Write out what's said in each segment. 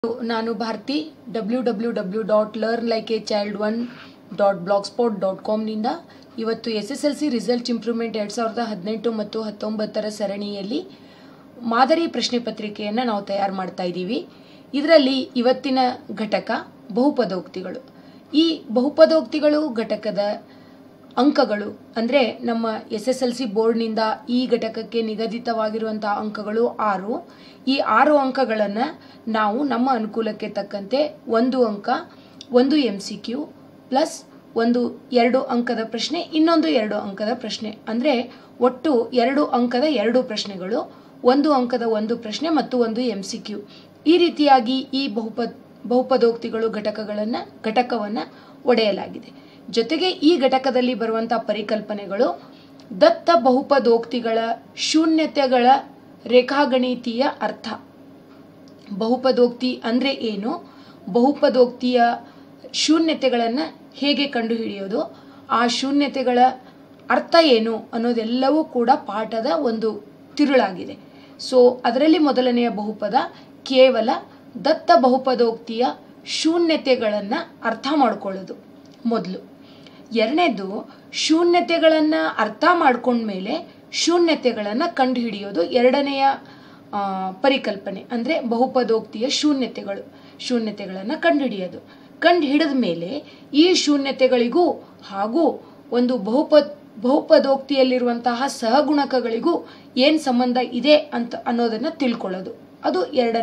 ನಾನು ಭಾರತಿ www.learnlikeachild1.blogspot.com ನಿಂದ ಇವತ್ತು SSLC ರಿಸಲ್ಟ್ ಇಂಪ್ರೂವ್ಮೆಂಟ್ 2018 ಮತ್ತು 19ರ ಸರಣಿಯಲ್ಲಿ ಮಾದರಿ ಪ್ರಶ್ನೆ ಪತ್ರಿಕೆಯನ್ನು ನಾವು ತಯಾರು ಮಾಡ್ತಾ ಇದ್ದೀವಿ. ಇದರಲ್ಲಿ ಇವತ್ತಿನ ಘಟಕ ಬಹುಪದೋಕ್ತಿಗಳು. ಈ ಬಹುಪದೋಕ್ತಿಗಳು ಘಟಕದ ಅಂಕಗಳು ಅಂದರೆ ನಮ್ಮ SSLC ಬೋರ್ಡ್ನಿಂದ ಈ ಘಟಕಕ್ಕೆ ನಿಗದಿತವಾಗಿರುವಂತಹ ಅಂಕಗಳು 6. ಈ 6 ಅಂಕಗಳನ್ನು ನಾವು ನಮ್ಮ ಅನುಕೂಲಕ್ಕೆ ತಕ್ಕಂತೆ 1 ಅಂಕ 1 MCQ ಪ್ಲಸ್ 2 ಅಂಕದ ಪ್ರಶ್ನೆ ಇನ್ನೊಂದು 2 ಅಂಕದ ಪ್ರಶ್ನೆ ಅಂದರೆ ಒಟ್ಟು 2 ಅಂಕದ 2 ಪ್ರಶ್ನೆಗಳು 1 ಅಂಕದ 1 ಪ್ರಶ್ನೆ ಮತ್ತು 1 MCQ ಈ ರೀತಿಯಾಗಿ ಈ ಬಹುಪದೋಕ್ತಿಗಳು ಘಟಕವನ್ನು ಒಡೆಯಲಾಗಿದೆ. ಜೊತೆಗೆ ಈ ಘಟಕದಲ್ಲಿ ಬರುವಂತಹ ಪರಿಕಲ್ಪನೆಗಳು ದತ್ತ ಬಹುಪದೋಕ್ತಿಗಳ ಶೂನ್ಯತೆಗಳ ರೇಖಾಗಣಿತೀಯ ಅರ್ಥ. ಬಹುಪದೋಕ್ತಿ ಅಂದರೆ ಏನು, ಬಹುಪದೋಕ್ತಿಯ ಶೂನ್ಯತೆಗಳನ್ನು ಹೇಗೆ ಕಂಡುಹಿಡಿಯೋದು, ಆ ಶೂನ್ಯತೆಗಳ ಅರ್ಥ ಏನು ಅನ್ನೋದೆಲ್ಲವೂ ಕೂಡ ಪಾಠದ ಒಂದು ತಿರುಳಾಗಿದೆ. ಸೊ ಅದರಲ್ಲಿ ಮೊದಲನೆಯ ಬಹುಪದ ಕೇವಲ ದತ್ತ ಬಹುಪದೋಕ್ತಿಯ ಶೂನ್ಯತೆಗಳನ್ನು ಅರ್ಥ ಮಾಡಿಕೊಳ್ಳೋದು ಮೊದಲು. ಎರಡನೇದು ಶೂನ್ಯತೆಗಳನ್ನು ಅರ್ಥ ಮಾಡ್ಕೊಂಡ್ಮೇಲೆ ಶೂನ್ಯತೆಗಳನ್ನು ಕಂಡುಹಿಡಿಯೋದು ಎರಡನೆಯ ಪರಿಕಲ್ಪನೆ. ಅಂದರೆ ಬಹುಪದೋಕ್ತಿಯ ಶೂನ್ಯತೆಗಳನ್ನು ಕಂಡುಹಿಡಿದ ಮೇಲೆ ಈ ಶೂನ್ಯತೆಗಳಿಗೂ ಹಾಗೂ ಒಂದು ಬಹುಪದೋಕ್ತಿಯಲ್ಲಿರುವಂತಹ ಸಹಗುಣಕಗಳಿಗೂ ಏನು ಸಂಬಂಧ ಇದೆ ಅನ್ನೋದನ್ನು ತಿಳ್ಕೊಳ್ಳೋದು. ಅದು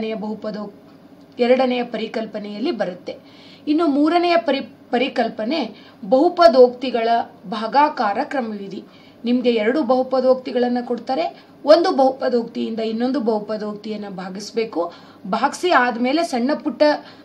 ಎರಡನೆಯ ಪರಿಕಲ್ಪನೆಯಲ್ಲಿ ಬರುತ್ತೆ. ಇನ್ನು ಮೂರನೆಯ ಪರಿಕಲ್ಪನೆ ಬಹುಪದೋಕ್ತಿಗಳ ಭಾಗಾಕಾರ ಕ್ರಮವಿಧಿ. ನಿಮಗೆ 2 ಬಹುಪದೋಕ್ತಿಗಳನ್ನು ಕೊಡ್ತಾರೆ, ಒಂದು ಬಹುಪದೋಕ್ತಿಯಿಂದ ಇನ್ನೊಂದು ಬಹುಪದೋಕ್ತಿಯನ್ನು ಭಾಗಿಸಿ ಆದಮೇಲೆ ಸಣ್ಣ ಪುಟ್ಟ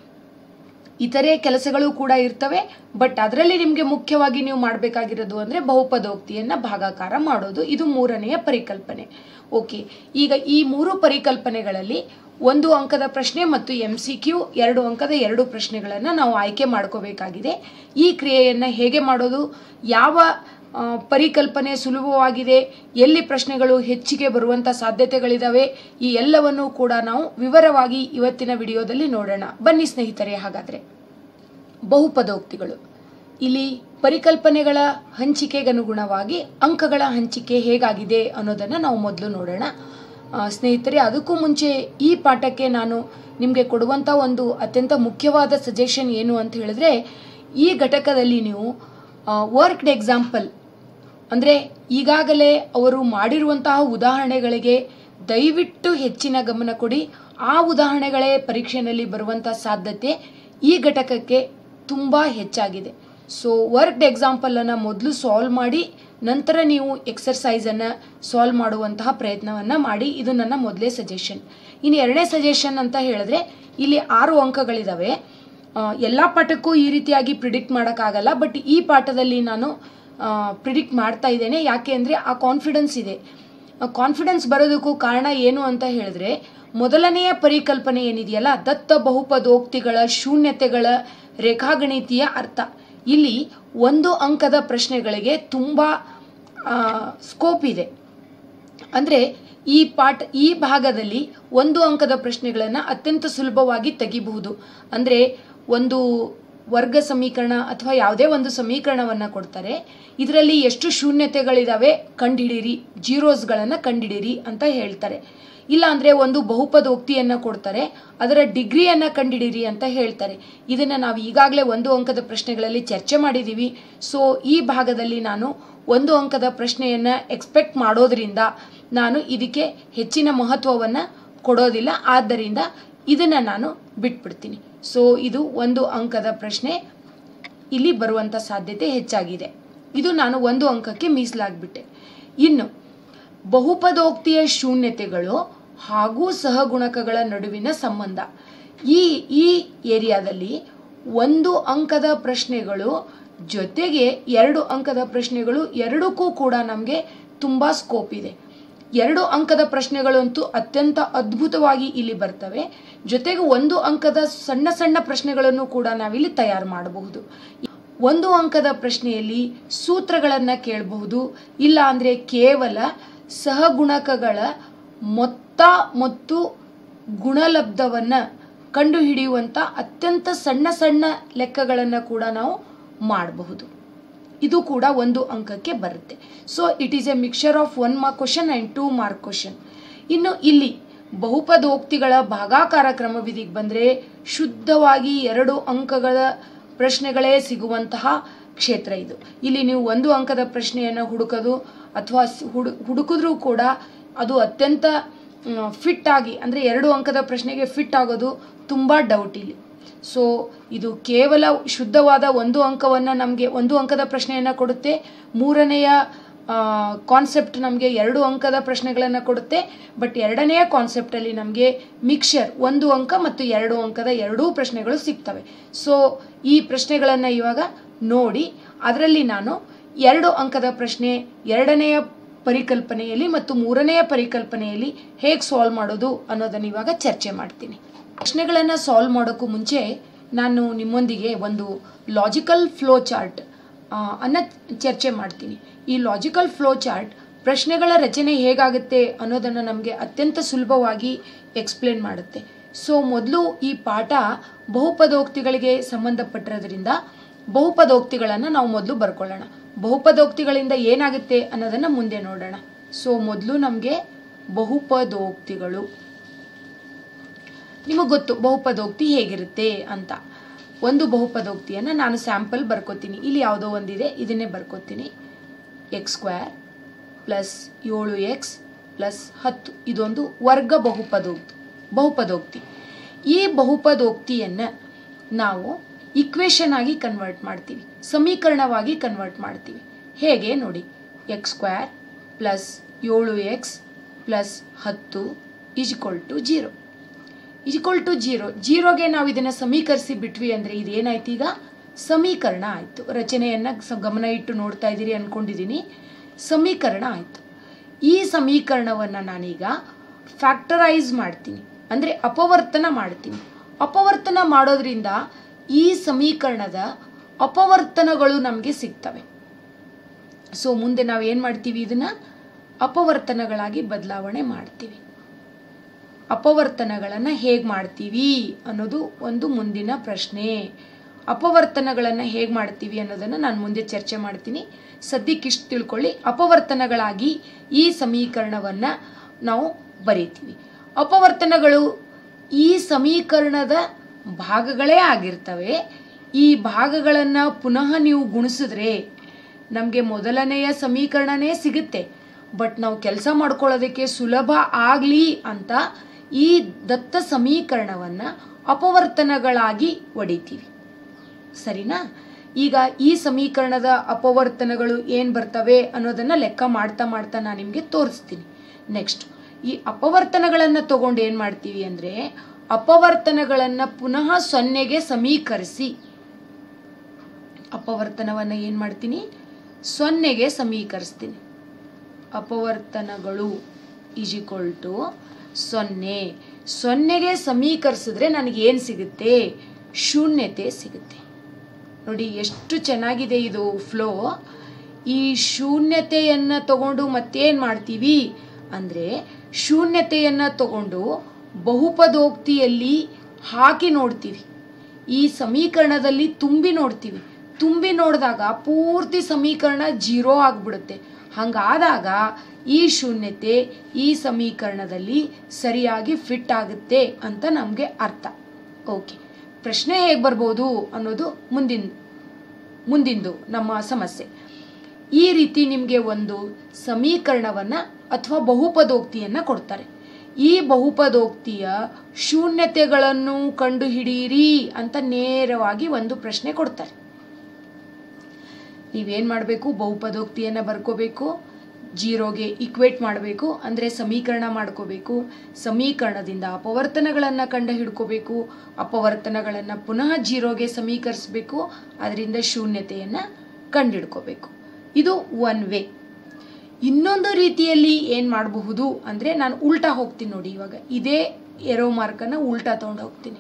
ಇತರೆ ಕೆಲಸಗಳು ಕೂಡ ಇರ್ತವೆ. ಬಟ್ ಅದರಲ್ಲಿ ನಿಮಗೆ ಮುಖ್ಯವಾಗಿ ನೀವು ಮಾಡಬೇಕಾಗಿರೋದು ಅಂದರೆ ಬಹುಪದೋಕ್ತಿಯನ್ನು ಭಾಗಾಕಾರ ಮಾಡೋದು. ಇದು ಮೂರನೆಯ ಪರಿಕಲ್ಪನೆ. ಓಕೆ, ಈಗ ಈ 3 ಪರಿಕಲ್ಪನೆಗಳಲ್ಲಿ 1 ಅಂಕದ ಪ್ರಶ್ನೆ ಮತ್ತು MCQ 2 ಅಂಕದ 2 ಪ್ರಶ್ನೆಗಳನ್ನು ನಾವು ಆಯ್ಕೆ ಮಾಡ್ಕೋಬೇಕಾಗಿದೆ. ಈ ಕ್ರಿಯೆಯನ್ನು ಹೇಗೆ ಮಾಡೋದು, ಯಾವ ಪರಿಕಲ್ಪನೆ ಸುಲಭವಾಗಿದೆ, ಎಲ್ಲಿ ಪ್ರಶ್ನೆಗಳು ಹೆಚ್ಚಿಗೆ ಬರುವಂಥ ಸಾಧ್ಯತೆಗಳಿದ್ದಾವೆ, ಈ ಎಲ್ಲವನ್ನೂ ಕೂಡ ನಾವು ವಿವರವಾಗಿ ಇವತ್ತಿನ ವಿಡಿಯೋದಲ್ಲಿ ನೋಡೋಣ. ಬನ್ನಿ ಸ್ನೇಹಿತರೆ. ಹಾಗಾದರೆ ಬಹುಪದೋಕ್ತಿಗಳು, ಇಲ್ಲಿ ಪರಿಕಲ್ಪನೆಗಳ ಹಂಚಿಕೆಗನುಗುಣವಾಗಿ ಅಂಕಗಳ ಹಂಚಿಕೆ ಹೇಗಾಗಿದೆ ಅನ್ನೋದನ್ನು ನಾವು ಮೊದಲು ನೋಡೋಣ. ಸ್ನೇಹಿತರೆ, ಅದಕ್ಕೂ ಮುಂಚೆ ಈ ಪಾಠಕ್ಕೆ ನಾನು ನಿಮಗೆ ಕೊಡುವಂಥ ಒಂದು ಅತ್ಯಂತ ಮುಖ್ಯವಾದ ಸಜೆಷನ್ ಏನು ಅಂತ ಹೇಳಿದ್ರೆ, ಈ ಘಟಕದಲ್ಲಿ ನೀವು ವರ್ಕ್ಡ್ ಎಕ್ಸಾಂಪಲ್ ಅಂದರೆ ಈಗಾಗಲೇ ಅವರು ಮಾಡಿರುವಂತಹ ಉದಾಹರಣೆಗಳಿಗೆ ದಯವಿಟ್ಟು ಹೆಚ್ಚಿನ ಗಮನ ಕೊಡಿ. ಆ ಉದಾಹರಣೆಗಳೇ ಪರೀಕ್ಷೆಯಲ್ಲಿ ಬರುವಂಥ ಸಾಧ್ಯತೆ ಈ ಘಟಕಕ್ಕೆ ತುಂಬ ಹೆಚ್ಚಾಗಿದೆ. ಸೊ ವರ್ಕ್ಡ್ ಎಕ್ಸಾಂಪಲನ್ನು ಮೊದಲು ಸಾಲ್ವ್ ಮಾಡಿ ನಂತರ ನೀವು ಎಕ್ಸರ್ಸೈಸನ್ನು ಸಾಲ್ವ್ ಮಾಡುವಂತಹ ಪ್ರಯತ್ನವನ್ನು ಮಾಡಿ. ಇದು ನನ್ನ ಮೊದಲೇ ಸಜೆಷನ್. ಇನ್ನು ಎರಡನೇ ಸಜೆಷನ್ ಅಂತ ಹೇಳಿದ್ರೆ, ಇಲ್ಲಿ 6 ಅಂಕಗಳಿದ್ದಾವೆ. ಎಲ್ಲ ಪಾಠಕ್ಕೂ ಈ ರೀತಿಯಾಗಿ ಪ್ರಿಡಿಕ್ಟ್ ಮಾಡೋಕ್ಕಾಗಲ್ಲ, ಬಟ್ ಈ ಪಾಠದಲ್ಲಿ ನಾನು ಪ್ರಿಡಿಕ್ಟ್ ಮಾಡ್ತಾ ಇದ್ದೇನೆ. ಯಾಕೆ ಅಂದರೆ ಆ ಕಾನ್ಫಿಡೆನ್ಸ್ ಇದೆ. ಕಾನ್ಫಿಡೆನ್ಸ್ ಬರೋದಕ್ಕೂ ಕಾರಣ ಏನು ಅಂತ ಹೇಳಿದ್ರೆ, ಮೊದಲನೆಯ ಪರಿಕಲ್ಪನೆ ಏನಿದೆಯಲ್ಲ, ದತ್ತ ಬಹುಪದೋಕ್ತಿಗಳ ಶೂನ್ಯತೆಗಳ ರೇಖಾಗಣಿತೀಯ ಅರ್ಥ. ಇಲ್ಲಿ 1 ಅಂಕದ ಪ್ರಶ್ನೆಗಳಿಗೆ ತುಂಬ ಸ್ಕೋಪ್ ಇದೆ. ಅಂದರೆ ಈ ಭಾಗದಲ್ಲಿ 1 ಅಂಕದ ಪ್ರಶ್ನೆಗಳನ್ನು ಅತ್ಯಂತ ಸುಲಭವಾಗಿ ತೆಗಿಬಹುದು. ಅಂದರೆ ಒಂದು ವರ್ಗ ಸಮೀಕರಣ ಅಥವಾ ಯಾವುದೇ ಒಂದು ಸಮೀಕರಣವನ್ನು ಕೊಡ್ತಾರೆ, ಇದರಲ್ಲಿ ಎಷ್ಟು ಶೂನ್ಯತೆಗಳಿದ್ದಾವೆ ಕಂಡುಹಿಡಿಯಿರಿ, ಜೀರೋಸ್ಗಳನ್ನು ಕಂಡುಹಿಡಿಯಿರಿ ಅಂತ ಹೇಳ್ತಾರೆ. ಇಲ್ಲ ಅಂದರೆ ಒಂದು ಬಹುಪದೋಕ್ತಿಯನ್ನು ಕೊಡ್ತಾರೆ, ಅದರ ಡಿಗ್ರಿಯನ್ನು ಕಂಡುಹಿಡಿಯಿರಿ ಅಂತ ಹೇಳ್ತಾರೆ. ಇದನ್ನು ನಾವು ಈಗಾಗಲೇ 1 ಅಂಕದ ಪ್ರಶ್ನೆಗಳಲ್ಲಿ ಚರ್ಚೆ ಮಾಡಿದ್ದೀವಿ. ಸೊ ಈ ಭಾಗದಲ್ಲಿ ನಾನು 1 ಅಂಕದ ಪ್ರಶ್ನೆಯನ್ನು ಎಕ್ಸ್ಪೆಕ್ಟ್ ಮಾಡೋದ್ರಿಂದ ನಾನು ಇದಕ್ಕೆ ಹೆಚ್ಚಿನ ಮಹತ್ವವನ್ನು ಕೊಡೋದಿಲ್ಲ. ಆದ್ದರಿಂದ ಇದನ್ನು ನಾನು ಬಿಟ್ಬಿಡ್ತೀನಿ. ಸೊ ಇದು 1 ಅಂಕದ ಪ್ರಶ್ನೆ ಇಲ್ಲಿ ಬರುವಂಥ ಸಾಧ್ಯತೆ ಹೆಚ್ಚಾಗಿದೆ. ಇದು ನಾನು 1 ಅಂಕಕ್ಕೆ ಮೀಸಲಾಗ್ಬಿಟ್ಟೆ. ಇನ್ನು ಬಹುಪದೋಕ್ತಿಯ ಶೂನ್ಯತೆಗಳು ಹಾಗೂ ಸಹಗುಣಕಗಳ ನಡುವಿನ ಸಂಬಂಧ. ಈ ಏರಿಯಾದಲ್ಲಿ 1 ಅಂಕದ ಪ್ರಶ್ನೆಗಳು ಜೊತೆಗೆ 2 ಅಂಕದ ಪ್ರಶ್ನೆಗಳು ಎರಡಕ್ಕೂ ಕೂಡ ನಮಗೆ ತುಂಬ ಸ್ಕೋಪ್ ಇದೆ. 2 ಅಂಕದ ಪ್ರಶ್ನೆಗಳಂತೂ ಅತ್ಯಂತ ಅದ್ಭುತವಾಗಿ ಇಲ್ಲಿ ಬರ್ತವೆ. ಜೊತೆಗೆ 1 ಅಂಕದ ಸಣ್ಣ ಸಣ್ಣ ಪ್ರಶ್ನೆಗಳನ್ನು ಕೂಡ ನಾವಿಲ್ಲಿ ತಯಾರು ಮಾಡಬಹುದು. 1 ಅಂಕದ ಪ್ರಶ್ನೆಯಲ್ಲಿ ಸೂತ್ರಗಳನ್ನು ಕೇಳಬಹುದು. ಇಲ್ಲ ಅಂದರೆ ಕೇವಲ ಸಹಗುಣಕಗಳ ಮೊತ್ತ ಮತ್ತು ಗುಣಲಬ್ಧವನ್ನು ಕಂಡುಹಿಡಿಯುವಂಥ ಅತ್ಯಂತ ಸಣ್ಣ ಸಣ್ಣ ಲೆಕ್ಕಗಳನ್ನು ಕೂಡ ನಾವು ಮಾಡಬಹುದು. ಇದು ಕೂಡ 1 ಅಂಕಕ್ಕೆ ಬರುತ್ತೆ. So it is a mixture of 1 mark question and 2 mark question. ಇನ್ನು ಇಲ್ಲಿ ಬಹುಪದೋಕ್ತಿಗಳ ಭಾಗಾಕಾರ ಕ್ರಮವಿಧಿಗೆ ಬಂದರೆ ಶುದ್ಧವಾಗಿ 2 ಅಂಕಗಳ ಪ್ರಶ್ನೆಗಳೇ ಸಿಗುವಂತಹ ಕ್ಷೇತ್ರ ಇದು. ಇಲ್ಲಿ ನೀವು 1 ಅಂಕದ ಪ್ರಶ್ನೆಯನ್ನು ಹುಡುಕೋದು ಅಥವಾ ಹುಡುಕಿದ್ರೂ ಕೂಡ ಅದು ಅತ್ಯಂತ ಫಿಟ್ ಆಗಿ ಅಂದರೆ 2 ಅಂಕದ ಪ್ರಶ್ನೆಗೆ ಫಿಟ್ ಆಗೋದು ತುಂಬ ಡೌಟ್ ಇಲ್ಲಿ. ಸೊ ಇದು ಕೇವಲ ಶುದ್ಧವಾದ 1 ಅಂಕವನ್ನು ನಮಗೆ 1 ಅಂಕದ ಪ್ರಶ್ನೆಯನ್ನು ಕೊಡುತ್ತೆ. 3ನೆಯ ಕಾನ್ಸೆಪ್ಟ್ ನಮಗೆ 2 ಅಂಕದ ಪ್ರಶ್ನೆಗಳನ್ನು ಕೊಡುತ್ತೆ. ಬಟ್ 2ನೆಯ ಕಾನ್ಸೆಪ್ಟಲ್ಲಿ ನಮಗೆ ಮಿಕ್ಸ್ಚರ್ 1 ಅಂಕ ಮತ್ತು 2 ಅಂಕದ 2 ಪ್ರಶ್ನೆಗಳು ಸಿಗ್ತವೆ. ಸೊ ಈ ಪ್ರಶ್ನೆಗಳನ್ನು ಇವಾಗ ನೋಡಿ ಅದರಲ್ಲಿ ನಾನು 2 ಅಂಕದ ಪ್ರಶ್ನೆ 2ನೆಯ ಪರಿಕಲ್ಪನೆಯಲ್ಲಿ ಮತ್ತು 3ನೆಯ ಪರಿಕಲ್ಪನೆಯಲ್ಲಿ ಹೇಗೆ ಸಾಲ್ವ್ ಮಾಡೋದು ಅನ್ನೋದನ್ನು ಇವಾಗ ಚರ್ಚೆ ಮಾಡ್ತೀನಿ. ಪ್ರಶ್ನೆಗಳನ್ನು ಸಾಲ್ವ್ ಮಾಡೋಕ್ಕೂ ಮುಂಚೆ ನಾನು ನಿಮ್ಮೊಂದಿಗೆ ಒಂದು ಲಾಜಿಕಲ್ ಫ್ಲೋ ಚಾರ್ಟ್ ಅನ್ನು ಚರ್ಚೆ ಮಾಡ್ತೀನಿ. ಈ ಲಾಜಿಕಲ್ ಫ್ಲೋ ಚಾರ್ಟ್ ಪ್ರಶ್ನೆಗಳ ರಚನೆ ಹೇಗಾಗುತ್ತೆ ಅನ್ನೋದನ್ನು ನಮಗೆ ಅತ್ಯಂತ ಸುಲಭವಾಗಿ ಎಕ್ಸ್ಪ್ಲೇನ್ ಮಾಡುತ್ತೆ. ಸೊ ಮೊದಲು ಈ ಪಾಠ ಬಹುಪದೋಕ್ತಿಗಳಿಗೆ ಸಂಬಂಧಪಟ್ಟಿರೋದ್ರಿಂದ ಬಹುಪದೋಕ್ತಿಗಳನ್ನು ನಾವು ಮೊದಲು ಬರ್ಕೊಳ್ಳೋಣ. ಬಹುಪದೋಕ್ತಿಗಳಿಂದ ಏನಾಗುತ್ತೆ ಅನ್ನೋದನ್ನು ಮುಂದೆ ನೋಡೋಣ. ಸೊ ಮೊದಲು ನಮಗೆ ಬಹುಪದೋಕ್ತಿಗಳು. ನಿಮಗೆ ಗೊತ್ತು ಬಹುಪದೋಕ್ತಿ ಹೇಗಿರುತ್ತೆ ಅಂತ. ಒಂದು ಬಹುಪದೋಕ್ತಿಯನ್ನು ನಾನು ಸ್ಯಾಂಪಲ್ ಬರ್ಕೋತೀನಿ. ಇಲ್ಲಿ ಯಾವುದೋ ಒಂದಿದೆ, ಇದನ್ನೇ ಬರ್ಕೋತೀನಿ. x² + 7x + 10 ಇದೊಂದು ವರ್ಗ ಬಹುಪದೋಕ್ತಿ. ಈ ಬಹುಪದೋಕ್ತಿಯನ್ನು ನಾವು ಇಕ್ವೇಷನ್ ಆಗಿ ಕನ್ವರ್ಟ್ ಮಾಡ್ತೀವಿ, ಸಮೀಕರಣವಾಗಿ ಕನ್ವರ್ಟ್ ಮಾಡ್ತೀವಿ. ಹೇಗೆ ನೋಡಿ, x² + 7x + 10 = 0. 0ಗೆ ನಾವು ಇದನ್ನು ಸಮೀಕರಿಸಿ ಬಿಟ್ವಿ ಅಂದರೆ ಇದೇನಾಯ್ತು, ಈಗ ಸಮೀಕರಣ ಆಯಿತು. ರಚನೆಯನ್ನು ಗಮನ ಇಟ್ಟು ನೋಡ್ತಾ ಇದ್ದೀರಿ ಅಂದ್ಕೊಂಡಿದ್ದೀನಿ. ಸಮೀಕರಣ ಆಯಿತು. ಈ ಸಮೀಕರಣವನ್ನು ನಾನೀಗ ಫ್ಯಾಕ್ಟರೈಸ್ ಮಾಡ್ತೀನಿ, ಅಂದರೆ ಅಪವರ್ತನ ಮಾಡ್ತೀನಿ. ಅಪವರ್ತನ ಮಾಡೋದ್ರಿಂದ ಈ ಸಮೀಕರಣದ ಅಪವರ್ತನಗಳು ನಮಗೆ ಸಿಗ್ತವೆ. ಸೊ ಮುಂದೆ ನಾವು ಏನು ಮಾಡ್ತೀವಿ, ಇದನ್ನು ಅಪವರ್ತನಗಳಾಗಿ ಬದಲಾವಣೆ ಮಾಡ್ತೀವಿ. ಅಪವರ್ತನಗಳನ್ನು ಹೇಗೆ ಮಾಡ್ತೀವಿ ಅನ್ನೋದು ಒಂದು ಮುಂದಿನ ಪ್ರಶ್ನೆ. ಅಪವರ್ತನಗಳನ್ನು ಹೇಗೆ ಮಾಡ್ತೀವಿ ಅನ್ನೋದನ್ನು ನಾನು ಮುಂದೆ ಚರ್ಚೆ ಮಾಡ್ತೀನಿ. ಸದ್ಯಕ್ಕೆ ಇಷ್ಟು ತಿಳ್ಕೊಳ್ಳಿ. ಅಪವರ್ತನಗಳಾಗಿ ಈ ಸಮೀಕರಣವನ್ನು ನಾವು ಬರೀತೀವಿ. ಅಪವರ್ತನಗಳು ಈ ಸಮೀಕರಣದ ಭಾಗಗಳೇ ಆಗಿರ್ತವೆ. ಈ ಭಾಗಗಳನ್ನು ಪುನಃ ನೀವು ಗುಣಿಸಿದ್ರೆ ನಮಗೆ ಮೊದಲನೆಯ ಸಮೀಕರಣನೇ ಸಿಗುತ್ತೆ. ಬಟ್ ನಾವು ಕೆಲಸ ಮಾಡ್ಕೊಳ್ಳೋದಕ್ಕೆ ಸುಲಭ ಆಗಲಿ ಅಂತ ಈ ದತ್ತ ಸಮೀಕರಣವನ್ನು ಅಪವರ್ತನಗಳಾಗಿ ಒಡಿತೀವಿ. ಸರಿನಾ? ಈಗ ಈ ಸಮೀಕರಣದ ಅಪವರ್ತನಗಳು ಏನು ಬರ್ತವೆ ಅನ್ನೋದನ್ನು ಲೆಕ್ಕ ಮಾಡ್ತಾ ಮಾಡ್ತಾ ನಾನು ನಿಮಗೆ ತೋರಿಸ್ತೀನಿ. ನೆಕ್ಸ್ಟ್ ಈ ಅಪವರ್ತನಗಳನ್ನು ತಗೊಂಡು ಏನು ಮಾಡ್ತೀವಿ ಅಂದರೆ ಅಪವರ್ತನಗಳನ್ನು ಪುನಃ 0ಗೆ ಸಮೀಕರಿಸಿ ಅಪವರ್ತನವನ್ನು ಏನು ಮಾಡ್ತೀನಿ, 0ಗೆ ಸಮೀಕರಿಸ್ತೀನಿ. ಅಪವರ್ತನಗಳು = 0. 0ಗೆ ಸಮೀಕರಿಸಿದ್ರೆ ನನಗೆ ಏನು ಸಿಗುತ್ತೆ, ಶೂನ್ಯತೆ ಸಿಗುತ್ತೆ. ನೋಡಿ ಎಷ್ಟು ಚೆನ್ನಾಗಿದೆ ಇದು ಫ್ಲೋ. ಈ ಶೂನ್ಯತೆಯನ್ನು ತಗೊಂಡು ಮತ್ತೇನು ಮಾಡ್ತೀವಿ ಅಂದರೆ ಶೂನ್ಯತೆಯನ್ನು ತಗೊಂಡು ಬಹುಪದೋಕ್ತಿಯಲ್ಲಿ ಹಾಕಿ ನೋಡ್ತೀವಿ. ಈ ಸಮೀಕರಣದಲ್ಲಿ ತುಂಬಿ ನೋಡ್ತೀವಿ. ತುಂಬಿ ನೋಡಿದಾಗ ಪೂರ್ತಿ ಸಮೀಕರಣ 0 ಆಗಿಬಿಡುತ್ತೆ. ಹಾಗಾದಾಗ ಈ ಶೂನ್ಯತೆ ಈ ಸಮೀಕರಣದಲ್ಲಿ ಸರಿಯಾಗಿ ಫಿಟ್ ಆಗುತ್ತೆ ಅಂತ ನಮಗೆ ಅರ್ಥ. ಓಕೆ, ಪ್ರಶ್ನೆ ಹೇಗೆ ಬರ್ಬೋದು ಅನ್ನೋದು ಮುಂದಿಂದು ನಮ್ಮ ಸಮಸ್ಯೆ. ಈ ರೀತಿ ನಿಮಗೆ ಒಂದು ಸಮೀಕರಣವನ್ನು ಅಥವಾ ಬಹುಪದೋಕ್ತಿಯನ್ನು ಕೊಡ್ತಾರೆ. ಈ ಬಹುಪದೋಕ್ತಿಯ ಶೂನ್ಯತೆಗಳನ್ನು ಕಂಡುಹಿಡಿಯಿರಿ ಅಂತ ನೇರವಾಗಿ ಒಂದು ಪ್ರಶ್ನೆ ಕೊಡ್ತಾರೆ. ನೀವೇನು ಮಾಡಬೇಕು, ಬಹುಪದೋಕ್ತಿಯನ್ನು ಬರ್ಕೋಬೇಕು, 0ಗೆ ಈಕ್ವೇಟ್ ಮಾಡಬೇಕು, ಅಂದರೆ ಸಮೀಕರಣ ಮಾಡ್ಕೋಬೇಕು. ಸಮೀಕರಣದಿಂದ ಅಪವರ್ತನಗಳನ್ನು ಕಂಡು ಹಿಡ್ಕೋಬೇಕು. ಅಪವರ್ತನಗಳನ್ನು ಪುನಃ 0ಗೆ ಸಮೀಕರಿಸಬೇಕು. ಅದರಿಂದ ಶೂನ್ಯತೆಯನ್ನು ಕಂಡುಹಿಡ್ಕೋಬೇಕು. ಇದು ಒನ್ ವೇ. ಇನ್ನೊಂದು ರೀತಿಯಲ್ಲಿ ಏನು ಮಾಡಬಹುದು ಅಂದರೆ ನಾನು ಉಲ್ಟಾ ಹೋಗ್ತೀನಿ. ನೋಡಿ, ಇವಾಗ ಇದೇ ಏರೋ ಮಾರ್ಕನ್ನು ಉಲ್ಟಾ ತೊಗೊಂಡು ಹೋಗ್ತೀನಿ.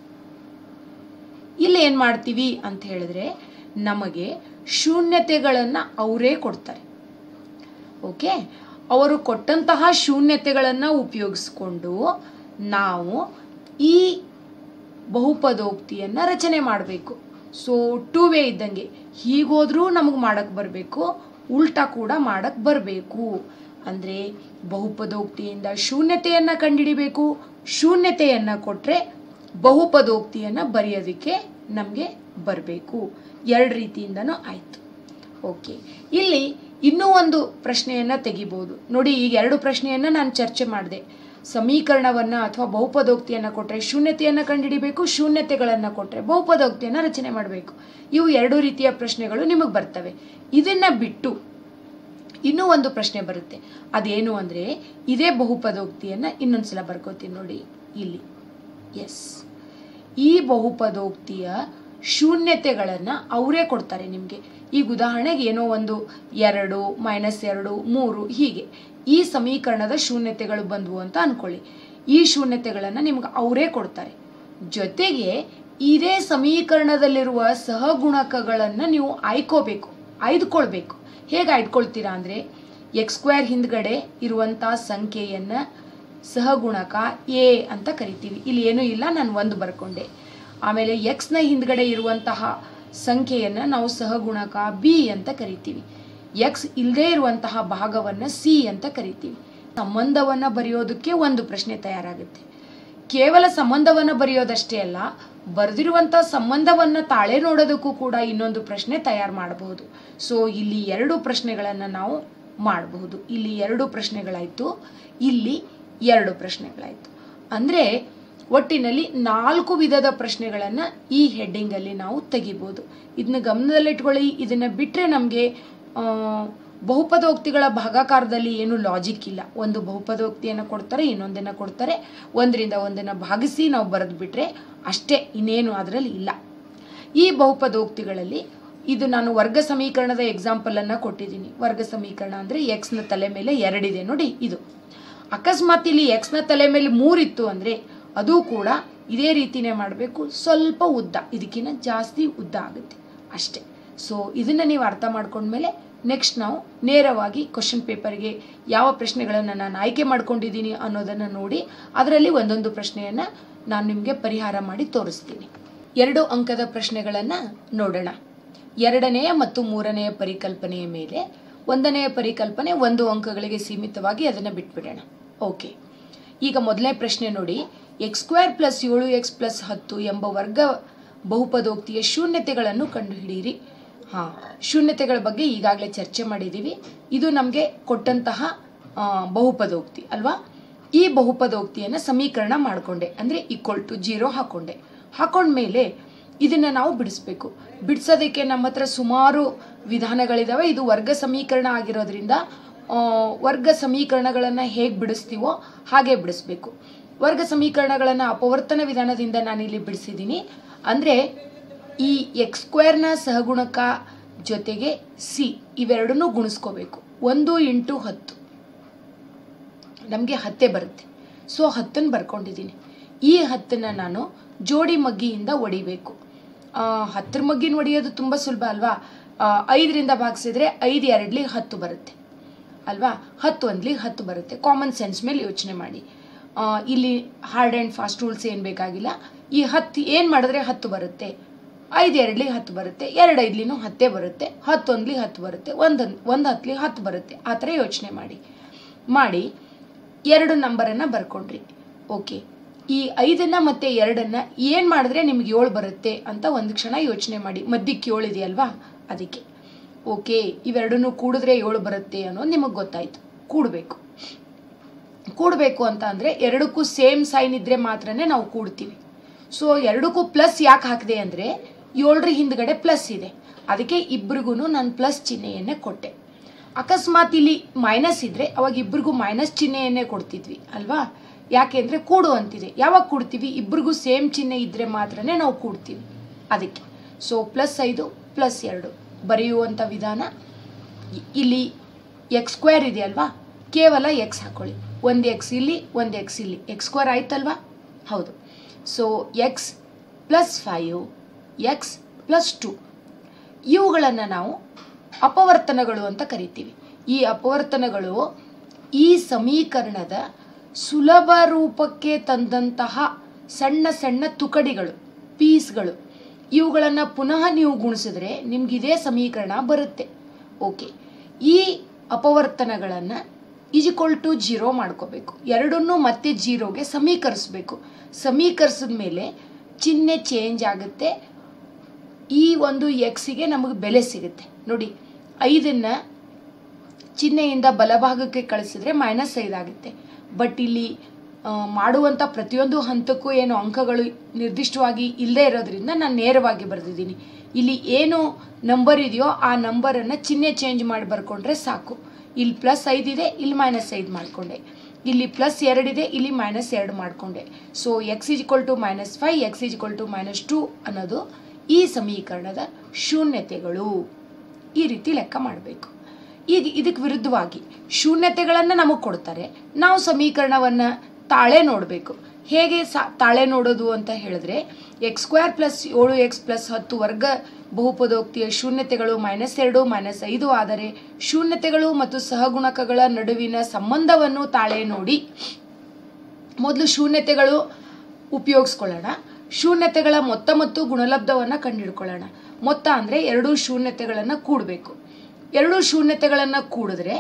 ಇಲ್ಲಿ ಏನು ಮಾಡ್ತೀವಿ ಅಂತ ಹೇಳಿದ್ರೆ ನಮಗೆ ಶೂನ್ಯತೆಗಳನ್ನು ಅವರೇ ಕೊಡ್ತಾರೆ. ಓಕೆ, ಅವರು ಕೊಟ್ಟಂತಹ ಶೂನ್ಯತೆಗಳನ್ನು ಉಪಯೋಗಿಸ್ಕೊಂಡು ನಾವು ಈ ಬಹುಪದೋಕ್ತಿಯನ್ನು ರಚನೆ ಮಾಡಬೇಕು. ಸೊ ಟೂ ವೇ ಇದ್ದಂಗೆ, ಹೀಗೋದ್ರೂ ನಮಗೆ ಮಾಡಕ್ಕೆ ಬರಬೇಕು, ಉಲ್ಟಾ ಕೂಡ ಮಾಡಕ್ಕೆ ಬರಬೇಕು. ಅಂದರೆ ಬಹುಪದೋಕ್ತಿಯಿಂದ ಶೂನ್ಯತೆಯನ್ನು ಕಂಡುಹಿಡಿಬೇಕು, ಶೂನ್ಯತೆಯನ್ನು ಕೊಟ್ಟರೆ ಬಹುಪದೋಕ್ತಿಯನ್ನು ಬರೆಯೋದಕ್ಕೆ ನಮಗೆ ಬರಬೇಕು. ಎರಡು ರೀತಿಯಿಂದನೂ ಆಯಿತು. ಓಕೆ, ಇಲ್ಲಿ ಇನ್ನೂ ಒಂದು ಪ್ರಶ್ನೆಯನ್ನು ತೆಗಿಬೋದು ನೋಡಿ. ಈಗ ಎರಡು ಪ್ರಶ್ನೆಯನ್ನು ನಾನು ಚರ್ಚೆ ಮಾಡಿದೆ. ಸಮೀಕರಣವನ್ನು ಅಥವಾ ಬಹುಪದೋಕ್ತಿಯನ್ನು ಕೊಟ್ಟರೆ ಶೂನ್ಯತೆಯನ್ನು ಕಂಡುಹಿಡಿಬೇಕು, ಶೂನ್ಯತೆಗಳನ್ನು ಕೊಟ್ಟರೆ ಬಹುಪದೋಕ್ತಿಯನ್ನು ರಚನೆ ಮಾಡಬೇಕು. ಇವು ಎರಡು ರೀತಿಯ ಪ್ರಶ್ನೆಗಳು ನಿಮಗೆ ಬರ್ತವೆ. ಇದನ್ನು ಬಿಟ್ಟು ಇನ್ನೂ ಒಂದು ಪ್ರಶ್ನೆ ಬರುತ್ತೆ. ಅದೇನು ಅಂದರೆ, ಇದೇ ಬಹುಪದೋಕ್ತಿಯನ್ನು ಇನ್ನೊಂದ್ಸಲ ಬರ್ಕೋತೀನಿ ನೋಡಿ ಇಲ್ಲಿ. ಎಸ್, ಈ ಬಹುಪದೋಕ್ತಿಯ ಶೂನ್ಯತೆಗಳನ್ನು ಅವರೇ ಕೊಡ್ತಾರೆ ನಿಮಗೆ. ಈಗ ಉದಾಹರಣೆಗೆ ಏನೋ ಒಂದು 2, -2, 3 ಹೀಗೆ ಈ ಸಮೀಕರಣದ ಶೂನ್ಯತೆಗಳು ಬಂದವು ಅಂತ ಅಂದ್ಕೊಳ್ಳಿ. ಈ ಶೂನ್ಯತೆಗಳನ್ನು ನಿಮ್ಗೆ ಅವರೇ ಕೊಡ್ತಾರೆ. ಜೊತೆಗೆ ಇದೇ ಸಮೀಕರಣದಲ್ಲಿರುವ ಸಹಗುಣಕಗಳನ್ನು ನೀವು ಆಯ್ದುಕೊಳ್ಬೇಕು. ಹೇಗೆ ಆಯ್ದುಕೊಳ್ತೀರಾ ಅಂದರೆ, x² ಹಿಂದ್ಗಡೆ ಇರುವಂಥ ಸಂಖ್ಯೆಯನ್ನು ಸಹಗುಣಕ ಎ ಅಂತ ಕರಿತೀವಿ. ಇಲ್ಲಿ ಏನೂ ಇಲ್ಲ, ನಾನು 1 ಬರ್ಕೊಂಡೆ. ಆಮೇಲೆ x ನ ಹಿಂದ್ಗಡೆ ಇರುವಂತಹ ಸಂಖ್ಯೆಯನ್ನು ನಾವು ಸಹಗುಣಕ ಬಿ ಅಂತ ಕರಿತೀವಿ. x ಇಲ್ಲದೆ ಇರುವಂತಹ ಭಾಗವನ್ನು ಸಿ ಅಂತ ಕರಿತೀವಿ. ಸಂಬಂಧವನ್ನು ಬರೆಯೋದಕ್ಕೆ ಒಂದು ಪ್ರಶ್ನೆ ತಯಾರಾಗುತ್ತೆ. ಕೇವಲ ಸಂಬಂಧವನ್ನು ಬರೆಯೋದಷ್ಟೇ ಅಲ್ಲ, ಬರೆದಿರುವಂಥ ಸಂಬಂಧವನ್ನು ತಾಳೆ ನೋಡೋದಕ್ಕೂ ಕೂಡ ಇನ್ನೊಂದು ಪ್ರಶ್ನೆ ತಯಾರು ಮಾಡಬಹುದು. ಸೊ ಇಲ್ಲಿ 2 ಪ್ರಶ್ನೆಗಳನ್ನು ನಾವು ಮಾಡಬಹುದು. ಇಲ್ಲಿ 2 ಪ್ರಶ್ನೆಗಳಾಯಿತು, ಇಲ್ಲಿ 2 ಪ್ರಶ್ನೆಗಳಾಯಿತು. ಅಂದರೆ ಒಟ್ಟಿನಲ್ಲಿ 4 ವಿಧದ ಪ್ರಶ್ನೆಗಳನ್ನು ಈ ಹೆಡ್ಡಿಂಗಲ್ಲಿ ನಾವು ತೆಗಿಬೋದು. ಇದನ್ನ ಗಮನದಲ್ಲಿಟ್ಕೊಳ್ಳಿ. ಇದನ್ನು ಬಿಟ್ಟರೆ ನಮಗೆ ಬಹುಪದೋಕ್ತಿಗಳ ಭಾಗಾಕಾರದಲ್ಲಿ ಏನು ಲಾಜಿಕ್ ಇಲ್ಲ. ಒಂದು ಬಹುಪದೋಕ್ತಿಯನ್ನು ಕೊಡ್ತಾರೆ, ಇನ್ನೊಂದನ್ನು ಕೊಡ್ತಾರೆ, ಒಂದರಿಂದ ಒಂದನ್ನು ಭಾಗಿಸಿ ನಾವು ಬರೆದು ಬಿಟ್ರೆ ಅಷ್ಟೇ, ಇನ್ನೇನು ಅದರಲ್ಲಿ ಇಲ್ಲ. ಈ ಬಹುಪದೋಕ್ತಿಗಳಲ್ಲಿ ಇದು ನಾನು ವರ್ಗ ಸಮೀಕರಣದ ಎಕ್ಸಾಂಪಲನ್ನು ಕೊಟ್ಟಿದ್ದೀನಿ. ವರ್ಗ ಸಮೀಕರಣ ಅಂದರೆ ಎಕ್ಸ್ನ ತಲೆ ಮೇಲೆ 2 ಇದೆ ನೋಡಿ. ಇದು ಅಕಸ್ಮಾತ್ ಇಲ್ಲಿ ಎಕ್ಸ್ನ ತಲೆ ಮೇಲೆ 3 ಇತ್ತು ಅಂದರೆ ಅದು ಕೂಡ ಇದೇ ರೀತಿನೇ ಮಾಡಬೇಕು. ಸ್ವಲ್ಪ ಉದ್ದ, ಇದಕ್ಕಿಂತ ಜಾಸ್ತಿ ಉದ್ದ ಆಗುತ್ತೆ ಅಷ್ಟೇ. ಸೊ ಇದನ್ನು ನೀವು ಅರ್ಥ ಮಾಡ್ಕೊಂಡ್ಮೇಲೆ ನೆಕ್ಸ್ಟ್ ನಾವು ನೇರವಾಗಿ ಕ್ವಶನ್ ಪೇಪರ್ಗೆ ಯಾವ ಪ್ರಶ್ನೆಗಳನ್ನು ನಾನು ಆಯ್ಕೆ ಮಾಡ್ಕೊಂಡಿದ್ದೀನಿ ಅನ್ನೋದನ್ನು ನೋಡಿ ಅದರಲ್ಲಿ ಒಂದೊಂದು ಪ್ರಶ್ನೆಯನ್ನು ನಾನು ನಿಮಗೆ ಪರಿಹಾರ ಮಾಡಿ ತೋರಿಸ್ತೀನಿ. 2 ಅಂಕದ ಪ್ರಶ್ನೆಗಳನ್ನು ನೋಡೋಣ. 2ನೆಯ ಮತ್ತು 3ನೆಯ ಪರಿಕಲ್ಪನೆಯ ಮೇಲೆ. 1ನೆಯ ಪರಿಕಲ್ಪನೆ 1 ಅಂಕಗಳಿಗೆ ಸೀಮಿತವಾಗಿ ಅದನ್ನು ಬಿಟ್ಬಿಡೋಣ. ಓಕೆ, ಈಗ ಮೊದಲನೇ ಪ್ರಶ್ನೆ ನೋಡಿ. x² + 7x + 10 ಎಂಬ ವರ್ಗ ಬಹುಪದೋಕ್ತಿಯ ಶೂನ್ಯತೆಗಳನ್ನು ಕಂಡುಹಿಡಿಯಿರಿ. ಶೂನ್ಯತೆಗಳ ಬಗ್ಗೆ ಈಗಾಗಲೇ ಚರ್ಚೆ ಮಾಡಿದ್ದೀವಿ. ಇದು ನಮಗೆ ಕೊಟ್ಟಂತಹ ಬಹುಪದೋಕ್ತಿ ಅಲ್ವಾ. ಈ ಬಹುಪದೋಕ್ತಿಯನ್ನು ಸಮೀಕರಣ ಮಾಡಿಕೊಂಡೆ, ಅಂದರೆ =0 ಹಾಕೊಂಡ್ಮೇಲೆ ಇದನ್ನು ನಾವು ಬಿಡಿಸ್ಬೇಕು. ಬಿಡಿಸೋದಕ್ಕೆ ನಮ್ಮ ಹತ್ರ ಸುಮಾರು ವಿಧಾನಗಳಿದ್ದಾವೆ. ಇದು ವರ್ಗ ಸಮೀಕರಣ ಆಗಿರೋದ್ರಿಂದ ವರ್ಗ ಸಮೀಕರಣಗಳನ್ನು ಹೇಗೆ ಬಿಡಿಸ್ತೀವೋ ಹಾಗೆ ಬಿಡಿಸ್ಬೇಕು. ವರ್ಗ ಸಮೀಕರಣಗಳನ್ನು ಅಪವರ್ತನ ವಿಧಾನದಿಂದ ನಾನಿಲ್ಲಿ ಬಿಡಿಸಿದ್ದೀನಿ. ಅಂದರೆ ಈ x² ನ ಸಹಗುಣಕ ಜೊತೆಗೆ ಸಿ ಇವೆರಡನ್ನೂ ಗುಣಿಸ್ಕೋಬೇಕು. 1 × 10 ನಮಗೆ 10 ಬರುತ್ತೆ. ಸೊ 10 ಬರ್ಕೊಂಡಿದ್ದೀನಿ. ಈ 10 ನಾನು ಜೋಡಿ ಮಗ್ಗಿಯಿಂದ ಹೊಡಿಬೇಕು. 10 ಮಗ್ಗಿನ ಹೊಡೆಯೋದು ತುಂಬ ಸುಲಭ ಅಲ್ವಾ. 5ರಿಂದ ಭಾಗಿಸಿದ್ರೆ 5 2 10 ಬರುತ್ತೆ ಅಲ್ವಾ. 10 1 10 ಬರುತ್ತೆ. ಕಾಮನ್ ಸೆನ್ಸ್ ಮೇಲೆ ಯೋಚನೆ ಮಾಡಿ. ಇಲ್ಲಿ ಹಾರ್ಡ್ ಆ್ಯಂಡ್ ಫಾಸ್ಟ್ ರೂಲ್ಸ್ ಏನು ಬೇಕಾಗಿಲ್ಲ. ಈ 10 ಏನು ಮಾಡಿದ್ರೆ 10 ಬರುತ್ತೆ. 5 2 10 ಬರುತ್ತೆ, 2 5 10 ಬರುತ್ತೆ, 10 1 10 ಬರುತ್ತೆ, 1 10 10 ಬರುತ್ತೆ. ಆ ಥರ ಯೋಚನೆ ಮಾಡಿ 2 ನಂಬರನ್ನು ಬರ್ಕೊಂಡ್ರಿ. ಓಕೆ, ಈ 5ನ್ನು ಮತ್ತು 2ನ್ನು ಏನು ಮಾಡಿದ್ರೆ ನಿಮ್ಗೆ 7 ಬರುತ್ತೆ ಅಂತ ಒಂದು ಕ್ಷಣ ಯೋಚನೆ ಮಾಡಿ. ಮಧ್ಯಕ್ಕೆ 7 ಇದೆಯಲ್ವಾ, ಅದಕ್ಕೆ. ಓಕೆ, ಇವೆರಡನ್ನೂ ಕೂಡಿದ್ರೆ 7 ಬರುತ್ತೆ ಅನ್ನೋದು ನಿಮಗೆ ಗೊತ್ತಾಯಿತು. ಕೂಡಬೇಕು ಅಂತ ಅಂದರೆ 2ಕ್ಕೂ ಸೇಮ್ ಸೈನ್ ಇದ್ದರೆ ಮಾತ್ರನೇ ನಾವು ಕೂಡ್ತೀವಿ. ಸೊ 2ಕ್ಕೂ ಪ್ಲಸ್ ಯಾಕೆ ಹಾಕಿದೆ ಅಂದರೆ 7ರ ಹಿಂದ್ಗಡೆ ಪ್ಲಸ್ ಇದೆ, ಅದಕ್ಕೆ ಇಬ್ಬರಿಗೂ ನಾನು ಪ್ಲಸ್ ಚಿಹ್ನೆಯನ್ನೇ ಕೊಟ್ಟೆ. ಅಕಸ್ಮಾತ್ ಇಲ್ಲಿ ಮೈನಸ್ ಇದ್ದರೆ ಅವಾಗ ಇಬ್ಬರಿಗೂ ಮೈನಸ್ ಚಿಹ್ನೆಯನ್ನೇ ಕೊಡ್ತಿದ್ವಿ ಅಲ್ವಾ. ಯಾಕೆಂದರೆ ಕೂಡು ಅಂತಿದೆ. ಯಾವಾಗ ಕೂಡ್ತೀವಿ? ಇಬ್ಬರಿಗೂ ಸೇಮ್ ಚಿಹ್ನೆ ಇದ್ದರೆ ಮಾತ್ರನೇ ನಾವು ಕೂಡ್ತೀವಿ, ಅದಕ್ಕೆ. ಸೊ +5 +2 ಬರೆಯುವಂಥ ವಿಧಾನ. ಇಲ್ಲಿ x² ಇದೆಯಲ್ವಾ, ಕೇವಲ x ಹಾಕೊಳ್ಳಿ. 1x ಇಲ್ಲಿ 1x ಇಲ್ಲಿ, x² ಆಯ್ತಲ್ವಾ. ಹೌದು. ಸೊ x + 5 x + 2 ಇವುಗಳನ್ನು ನಾವು ಅಪವರ್ತನಗಳು ಅಂತ ಕರಿತೀವಿ. ಈ ಅಪವರ್ತನಗಳು ಈ ಸಮೀಕರಣದ ಸುಲಭ ರೂಪಕ್ಕೆ ತಂದಂತಹ ಸಣ್ಣ ಸಣ್ಣ ತುಕಡಿಗಳು, ಪೀಸ್ಗಳು, ಇವುಗಳನ್ನು ಪುನಃ ನೀವು ಗುಣಿಸಿದ್ರೆ ನಿಮ್ಗೆ ಇದೇ ಸಮೀಕರಣ ಬರುತ್ತೆ. ಓಕೆ, ಈ ಅಪವರ್ತನಗಳನ್ನು =0 ಮಾಡ್ಕೋಬೇಕು. ಎರಡನ್ನೂ ಮತ್ತೆ 0ಗೆ ಸಮೀಕರಿಸಬೇಕು. ಸಮೀಕರಿಸಿದ ಮೇಲೆ ಚಿಹ್ನೆ ಚೇಂಜ್ ಆಗುತ್ತೆ. ಈ ಒಂದು ಎಕ್ಸಿಗೆ ನಮಗೆ ಬೆಲೆ ಸಿಗುತ್ತೆ. ನೋಡಿ, 5ನ್ನು ಚಿಹ್ನೆಯಿಂದ ಬಲಭಾಗಕ್ಕೆ ಕಳಿಸಿದ್ರೆ -5 ಆಗುತ್ತೆ. ಬಟ್ ಇಲ್ಲಿ ಮಾಡುವಂಥ ಪ್ರತಿಯೊಂದು ಹಂತಕ್ಕೂ ಏನು ಅಂಕಗಳು ನಿರ್ದಿಷ್ಟವಾಗಿ ಇಲ್ಲದೆ ಇರೋದ್ರಿಂದ ನಾನು ನೇರವಾಗಿ ಬರೆದಿದ್ದೀನಿ. ಇಲ್ಲಿ ಏನು ನಂಬರ್ ಇದೆಯೋ ಆ ನಂಬರನ್ನು ಚಿಹ್ನೆ ಚೇಂಜ್ ಮಾಡಿ ಬರ್ಕೊಂಡ್ರೆ ಸಾಕು. ಇಲ್ಲಿ +5 ಇದೆ, ಇಲ್ಲಿ -5 ಮಾಡಿಕೊಂಡೆ. ಇಲ್ಲಿ +2 ಇದೆ, ಇಲ್ಲಿ -2 ಮಾಡಿಕೊಂಡೆ. ಸೊ x = -5, x = -2 ಅನ್ನೋದು ಈ ಸಮೀಕರಣದ ಶೂನ್ಯತೆಗಳು. ಈ ರೀತಿ ಲೆಕ್ಕ ಮಾಡಬೇಕು. ಈಗ ಇದಕ್ಕೆ ವಿರುದ್ಧವಾಗಿ ಶೂನ್ಯತೆಗಳನ್ನು ನಮಗೆ ಕೊಡ್ತಾರೆ, ನಾವು ಸಮೀಕರಣವನ್ನು ತಾಳೆ ನೋಡಬೇಕು. ಹೇಗೆ ತಾಳೆ ನೋಡೋದು ಅಂತ ಹೇಳಿದ್ರೆ x² + 7x + 10 ವರ್ಗ ಬಹುಪದೋಕ್ತಿಯ ಶೂನ್ಯತೆಗಳು -2, -5 ಆದರೆ ಶೂನ್ಯತೆಗಳು ಮತ್ತು ಸಹಗುಣಕಗಳ ನಡುವಿನ ಸಂಬಂಧವನ್ನು ತಾಳೆ ನೋಡಿ. ಮೊದಲು ಶೂನ್ಯತೆಗಳು ಉಪಯೋಗಿಸ್ಕೊಳ್ಳೋಣ. ಶೂನ್ಯತೆಗಳ ಮೊತ್ತ ಮತ್ತು ಗುಣಲಬ್ಧವನ್ನು ಕಂಡುಹಿಡ್ಕೊಳ್ಳೋಣ. ಮೊತ್ತ ಅಂದರೆ ಎರಡೂ ಶೂನ್ಯತೆಗಳನ್ನು ಕೂಡಬೇಕು. ಎರಡೂ ಶೂನ್ಯತೆಗಳನ್ನು ಕೂಡಿದ್ರೆ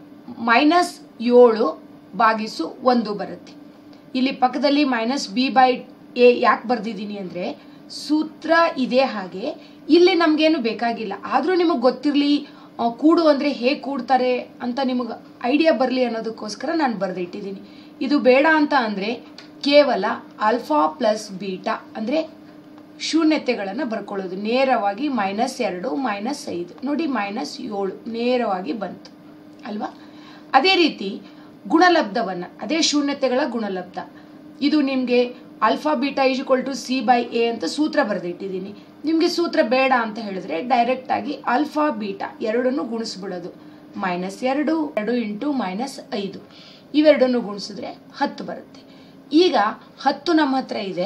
-7/1 ಬರುತ್ತೆ. ಇಲ್ಲಿ ಪಕ್ಕದಲ್ಲಿ -b/a ಯಾಕೆ ಬರ್ದಿದ್ದೀನಿ ಅಂದರೆ ಸೂತ್ರ ಇದೆ ಹಾಗೆ, ಇಲ್ಲಿ ನಮಗೇನು ಬೇಕಾಗಿಲ್ಲ. ಆದರೂ ನಿಮಗೆ ಗೊತ್ತಿರಲಿ ಕೂಡು ಅಂದರೆ ಹೇಗೆ ಕೂಡ್ತಾರೆ ಅಂತ ನಿಮಗೆ ಐಡಿಯಾ ಬರಲಿ ಅನ್ನೋದಕ್ಕೋಸ್ಕರ ನಾನು ಬರೆದಿಟ್ಟಿದ್ದೀನಿ. ಇದು ಬೇಡ ಅಂತ ಅಂದರೆ ಕೇವಲ ಆಲ್ಫಾ ಪ್ಲಸ್ ಬೀಟಾ ಅಂದರೆ ಶೂನ್ಯತೆಗಳನ್ನು ಬರ್ಕೊಳ್ಳೋದು. ನೇರವಾಗಿ -2 -5 ನೋಡಿ -7 ನೇರವಾಗಿ ಬಂತು ಅಲ್ವಾ. ಅದೇ ರೀತಿ ಗುಣಲಬ್ಧವನ್ನು, ಅದೇ ಶೂನ್ಯತೆಗಳ ಗುಣಲಬ್ಧ, ಇದು ನಿಮಗೆ ಆಲ್ಫಾ ಬೀಟಾ = c/a ಅಂತ ಸೂತ್ರ ಬರೆದಿಟ್ಟಿದ್ದೀನಿ. ನಿಮಗೆ ಸೂತ್ರ ಬೇಡ ಅಂತ ಹೇಳಿದ್ರೆ ಡೈರೆಕ್ಟಾಗಿ ಆಲ್ಫಾ ಬೀಟಾ ಎರಡನ್ನು ಗುಣಿಸ್ಬಿಡೋದು. -2 2 × -5 ಇವೆರಡನ್ನು ಗುಣಿಸಿದ್ರೆ 10 ಬರುತ್ತೆ. ಈಗ 10 ನಮ್ಮ ಹತ್ರ ಇದೆ,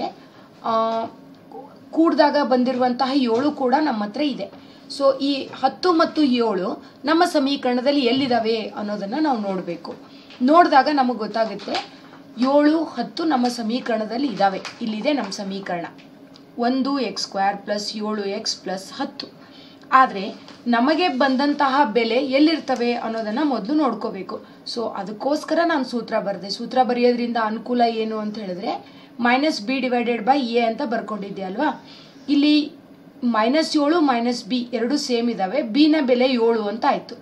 ಕೂಡಿದಾಗ ಬಂದಿರುವಂತಹ 7 ಕೂಡ ನಮ್ಮ ಹತ್ರ ಇದೆ. ಸೊ ಈ 10 ಮತ್ತು 7 ನಮ್ಮ ಸಮೀಕರಣದಲ್ಲಿ ಎಲ್ಲಿದ್ದಾವೆ ಅನ್ನೋದನ್ನು ನಾವು ನೋಡಬೇಕು. ನೋಡಿದಾಗ ನಮಗೆ ಗೊತ್ತಾಗುತ್ತೆ 7, 10 ನಮ್ಮ ಸಮೀಕರಣದಲ್ಲಿ ಇದ್ದಾವೆ. ಇಲ್ಲಿದೆ ನಮ್ಮ ಸಮೀಕರಣ 1x² + 7x + 10. ಆದರೆ ನಮಗೆ ಬಂದಂತಹ ಬೆಲೆ ಎಲ್ಲಿರ್ತವೆ ಅನ್ನೋದನ್ನು ಮೊದಲು ನೋಡ್ಕೋಬೇಕು. ಸೊ ಅದಕ್ಕೋಸ್ಕರ ನಾನು ಸೂತ್ರ ಬರೆದೆ. ಸೂತ್ರ ಬರೆಯೋದ್ರಿಂದ ಅನುಕೂಲ ಏನು ಅಂತ ಹೇಳಿದ್ರೆ -b/a ಅಂತ ಬರ್ಕೊಂಡಿದ್ದೆ ಅಲ್ವಾ. ಇಲ್ಲಿ -7 -b ಎರಡು ಸೇಮ್ ಇದ್ದಾವೆ. ಬಿನ ಬೆಲೆ 7 ಅಂತ ಆಯಿತು.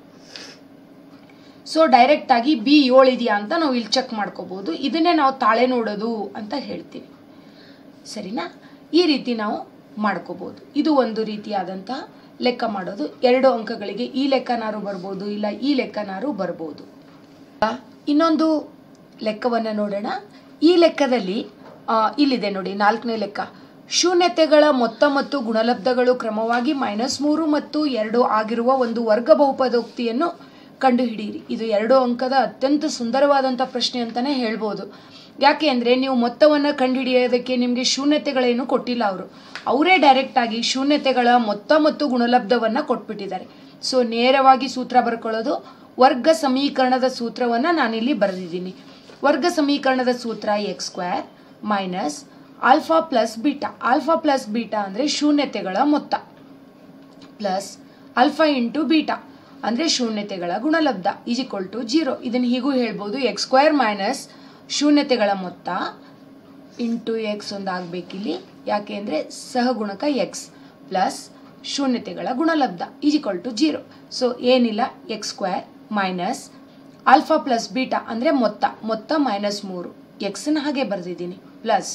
ಸೊ ಡೈರೆಕ್ಟಾಗಿ b 7 ಇದೆಯಾ ಅಂತ ನಾವು ಇಲ್ಲಿ ಚೆಕ್ ಮಾಡ್ಕೋಬಹುದು. ಇದನ್ನೇ ನಾವು ತಾಳೆ ನೋಡೋದು ಅಂತ ಹೇಳ್ತೀವಿ, ಸರಿನಾ. ಈ ರೀತಿ ನಾವು ಮಾಡ್ಕೋಬಹುದು. ಇದು ಒಂದು ರೀತಿಯಾದಂತಹ ಲೆಕ್ಕ ಮಾಡೋದು. 2 ಅಂಕಗಳಿಗೆ ಈ ಲೆಕ್ಕನಾರು ಬರ್ಬೋದು, ಇಲ್ಲ ಈ ಲೆಕ್ಕನಾರು ಬರ್ಬೋದು. ಇನ್ನೊಂದು ಲೆಕ್ಕವನ್ನು ನೋಡೋಣ. ಈ ಲೆಕ್ಕದಲ್ಲಿ ಇಲ್ಲಿದೆ ನೋಡಿ 4ನೇ ಲೆಕ್ಕ. ಶೂನ್ಯತೆಗಳ ಮೊತ್ತ ಮತ್ತು ಗುಣಲಬ್ಧಗಳು ಕ್ರಮವಾಗಿ -3 ಮತ್ತು 2 ಆಗಿರುವ ಒಂದು ವರ್ಗ ಬಹುಪದೋಕ್ತಿಯನ್ನು ಕಂಡುಹಿಡಿಯಿರಿ. ಇದು 2 ಅಂಕದ ಅತ್ಯಂತ ಸುಂದರವಾದಂಥ ಪ್ರಶ್ನೆ ಅಂತಲೇ ಹೇಳ್ಬೋದು. ಯಾಕೆ ಅಂದರೆ ನೀವು ಮೊತ್ತವನ್ನು ಕಂಡುಹಿಡಿಯೋದಕ್ಕೆ ನಿಮಗೆ ಶೂನ್ಯತೆಗಳೇನು ಕೊಟ್ಟಿಲ್ಲ. ಅವರೇ ಡೈರೆಕ್ಟಾಗಿ ಶೂನ್ಯತೆಗಳ ಮೊತ್ತ ಮತ್ತು ಗುಣಲಬ್ಧವನ್ನು ಕೊಟ್ಬಿಟ್ಟಿದ್ದಾರೆ. ಸೊ ನೇರವಾಗಿ ಸೂತ್ರ ಬರ್ಕೊಳ್ಳೋದು. ವರ್ಗ ಸಮೀಕರಣದ ಸೂತ್ರವನ್ನು ನಾನಿಲ್ಲಿ ಬರೆದಿದ್ದೀನಿ. ವರ್ಗ ಸಮೀಕರಣದ ಸೂತ್ರ x² minus alpha plus beta. Alpha plus beta ಅಂದರೆ ಶೂನ್ಯತೆಗಳ ಮೊತ್ತ ಪ್ಲಸ್ ಆಲ್ಫಾ ಇಂಟು ಬೀಟಾ ಅಂದರೆ ಶೂನ್ಯತೆಗಳ ಗುಣಲಬ್ಧ =0. ಇದನ್ನು ಹೀಗೂ ಹೇಳ್ಬೋದು, x² ಮೈನಸ್ ಶೂನ್ಯತೆಗಳ ಮೊತ್ತ ಇಂಟು ಎಕ್ಸ್ ಒಂದು ಆಗಬೇಕಿಲ್ಲಿ. ಯಾಕೆ ಅಂದರೆ ಸಹಗುಣಕ x ಪ್ಲಸ್ ಶೂನ್ಯತೆಗಳ ಗುಣಲಬ್ಧ =0. ಸೊ ಏನಿಲ್ಲ, x² minus alpha plus beta ಅಂದರೆ ಮೊತ್ತ -3, ಎಕ್ಸನ್ನು ಹಾಗೆ ಬರೆದಿದ್ದೀನಿ, ಪ್ಲಸ್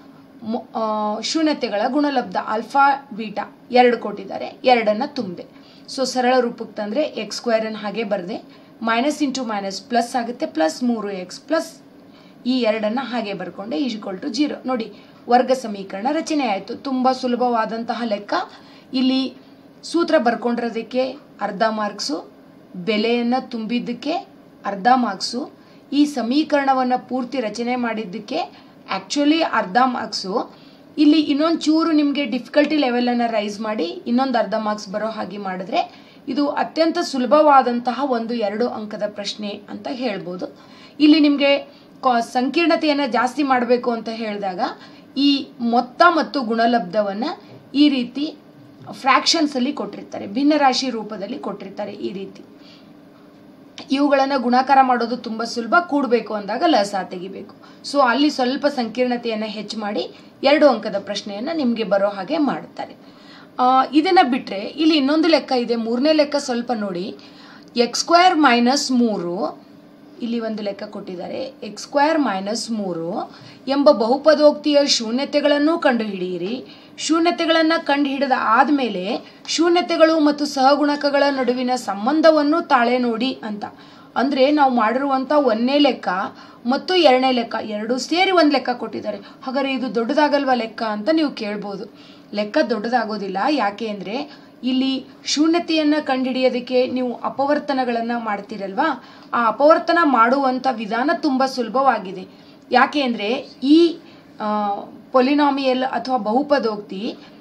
ಶೂನ್ಯತೆಗಳ ಗುಣಲಬ್ಧ ಆಲ್ಫಾ ಬೀಟಾ 2 ಕೊಟ್ಟಿದ್ದಾರೆ, 2ಅನ್ನು ತುಂಬಿದೆ. ಸೊ ಸರಳ ರೂಪಕ್ಕೆ ತಂದರೆ x² ಹಾಗೆ ಬರೆದೆ, ಮೈನಸ್ ಇಂಟು ಮೈನಸ್ ಪ್ಲಸ್ ಆಗುತ್ತೆ, ಪ್ಲಸ್ 3x ಪ್ಲಸ್ ಈ 2ಅನ್ನು ಹಾಗೆ ಬರ್ಕೊಂಡೆ =0. ನೋಡಿ ವರ್ಗ ಸಮೀಕರಣ ರಚನೆ ಆಯಿತು. ತುಂಬ ಸುಲಭವಾದಂತಹ ಲೆಕ್ಕ. ಇಲ್ಲಿ ಸೂತ್ರ ಬರ್ಕೊಂಡಿರೋದಕ್ಕೆ ಅರ್ಧ ಮಾರ್ಕ್ಸು, ಬೆಲೆಯನ್ನು ತುಂಬಿದ್ದಕ್ಕೆ ಅರ್ಧ ಮಾರ್ಕ್ಸು, ಈ ಸಮೀಕರಣವನ್ನು ಪೂರ್ತಿ ರಚನೆ ಮಾಡಿದ್ದಕ್ಕೆ ಆ್ಯಕ್ಚುಲಿ ಅರ್ಧ ಮಾರ್ಕ್ಸು. ಇಲ್ಲಿ ಇನ್ನೊಂದು ಚೂರು ನಿಮಗೆ ಡಿಫಿಕಲ್ಟಿ ಲೆವೆಲನ್ನು ರೈಸ್ ಮಾಡಿ ಇನ್ನೊಂದು ಅರ್ಧ ಮಾರ್ಕ್ಸ್ ಬರೋ ಹಾಗೆ ಮಾಡಿದ್ರೆ ಇದು ಅತ್ಯಂತ ಸುಲಭವಾದಂತಹ ಒಂದು 2 ಅಂಕದ ಪ್ರಶ್ನೆ ಅಂತ ಹೇಳ್ಬೋದು. ಇಲ್ಲಿ ನಿಮಗೆ ಸಂಕೀರ್ಣತೆಯನ್ನು ಜಾಸ್ತಿ ಮಾಡಬೇಕು ಅಂತ ಹೇಳಿದಾಗ ಈ ಮೊತ್ತ ಮತ್ತು ಗುಣಲಬ್ಧವನ್ನು ಈ ರೀತಿ ಫ್ರ್ಯಾಕ್ಷನ್ಸಲ್ಲಿ ಕೊಟ್ಟಿರ್ತಾರೆ, ಭಿನ್ನರಾಶಿ ರೂಪದಲ್ಲಿ ಕೊಟ್ಟಿರ್ತಾರೆ. ಈ ರೀತಿ ಇವುಗಳನ್ನು ಗುಣಾಕಾರ ಮಾಡೋದು ತುಂಬ ಸುಲಭ. ಕೂಡಬೇಕು ಅಂದಾಗ ಲಸ ತೆಗಿಬೇಕು. ಸೊ ಅಲ್ಲಿ ಸ್ವಲ್ಪ ಸಂಕೀರ್ಣತೆಯನ್ನು ಹೆಚ್ಚು ಮಾಡಿ 2 ಅಂಕದ ಪ್ರಶ್ನೆಯನ್ನು ನಿಮಗೆ ಬರೋ ಹಾಗೆ ಮಾಡ್ತಾರೆ. ಇದನ್ನು ಬಿಟ್ಟರೆ ಇಲ್ಲಿ ಇನ್ನೊಂದು ಲೆಕ್ಕ ಇದೆ. 3ನೇ ಲೆಕ್ಕ ಸ್ವಲ್ಪ ನೋಡಿ. x² - 3 ಇಲ್ಲಿ ಒಂದು ಲೆಕ್ಕ ಕೊಟ್ಟಿದ್ದಾರೆ. x² - 3 ಎಂಬ ಬಹುಪದೋಕ್ತಿಯ ಶೂನ್ಯತೆಗಳನ್ನು ಕಂಡುಹಿಡಿಯಿರಿ. ಶೂನ್ಯತೆಗಳನ್ನು ಕಂಡುಹಿಡಿದ ಆದಮೇಲೆ ಶೂನ್ಯತೆಗಳು ಮತ್ತು ಸಹಗುಣಕಗಳ ನಡುವಿನ ಸಂಬಂಧವನ್ನು ತಾಳೆ ನೋಡಿ ಅಂತ. ಅಂದರೆ ನಾವು ಮಾಡಿರುವಂಥ 1ನೇ ಲೆಕ್ಕ ಮತ್ತು 2ನೇ ಲೆಕ್ಕ ಎರಡೂ ಸೇರಿ ಒಂದು ಲೆಕ್ಕ ಕೊಟ್ಟಿದ್ದಾರೆ. ಹಾಗಾದರೆ ಇದು ದೊಡ್ಡದಾಗಲ್ವ ಲೆಕ್ಕ ಅಂತ ನೀವು ಕೇಳ್ಬೋದು. ಲೆಕ್ಕ ದೊಡ್ಡದಾಗೋದಿಲ್ಲ. ಯಾಕೆ ಅಂದರೆ ಇಲ್ಲಿ ಶೂನ್ಯತೆಯನ್ನು ಕಂಡುಹಿಡಿಯೋದಕ್ಕೆ ನೀವು ಅಪವರ್ತನಗಳನ್ನು ಮಾಡ್ತೀರಲ್ವಾ, ಆ ಅಪವರ್ತನ ಮಾಡುವಂಥ ವಿಧಾನ ತುಂಬ ಸುಲಭವಾಗಿದೆ. ಯಾಕೆ ಅಂದರೆ ಈ ಪೊಲಿನಾಮಿಯಲ್ ಅಥವಾ ಬಹುಪದೋಕ್ತಿ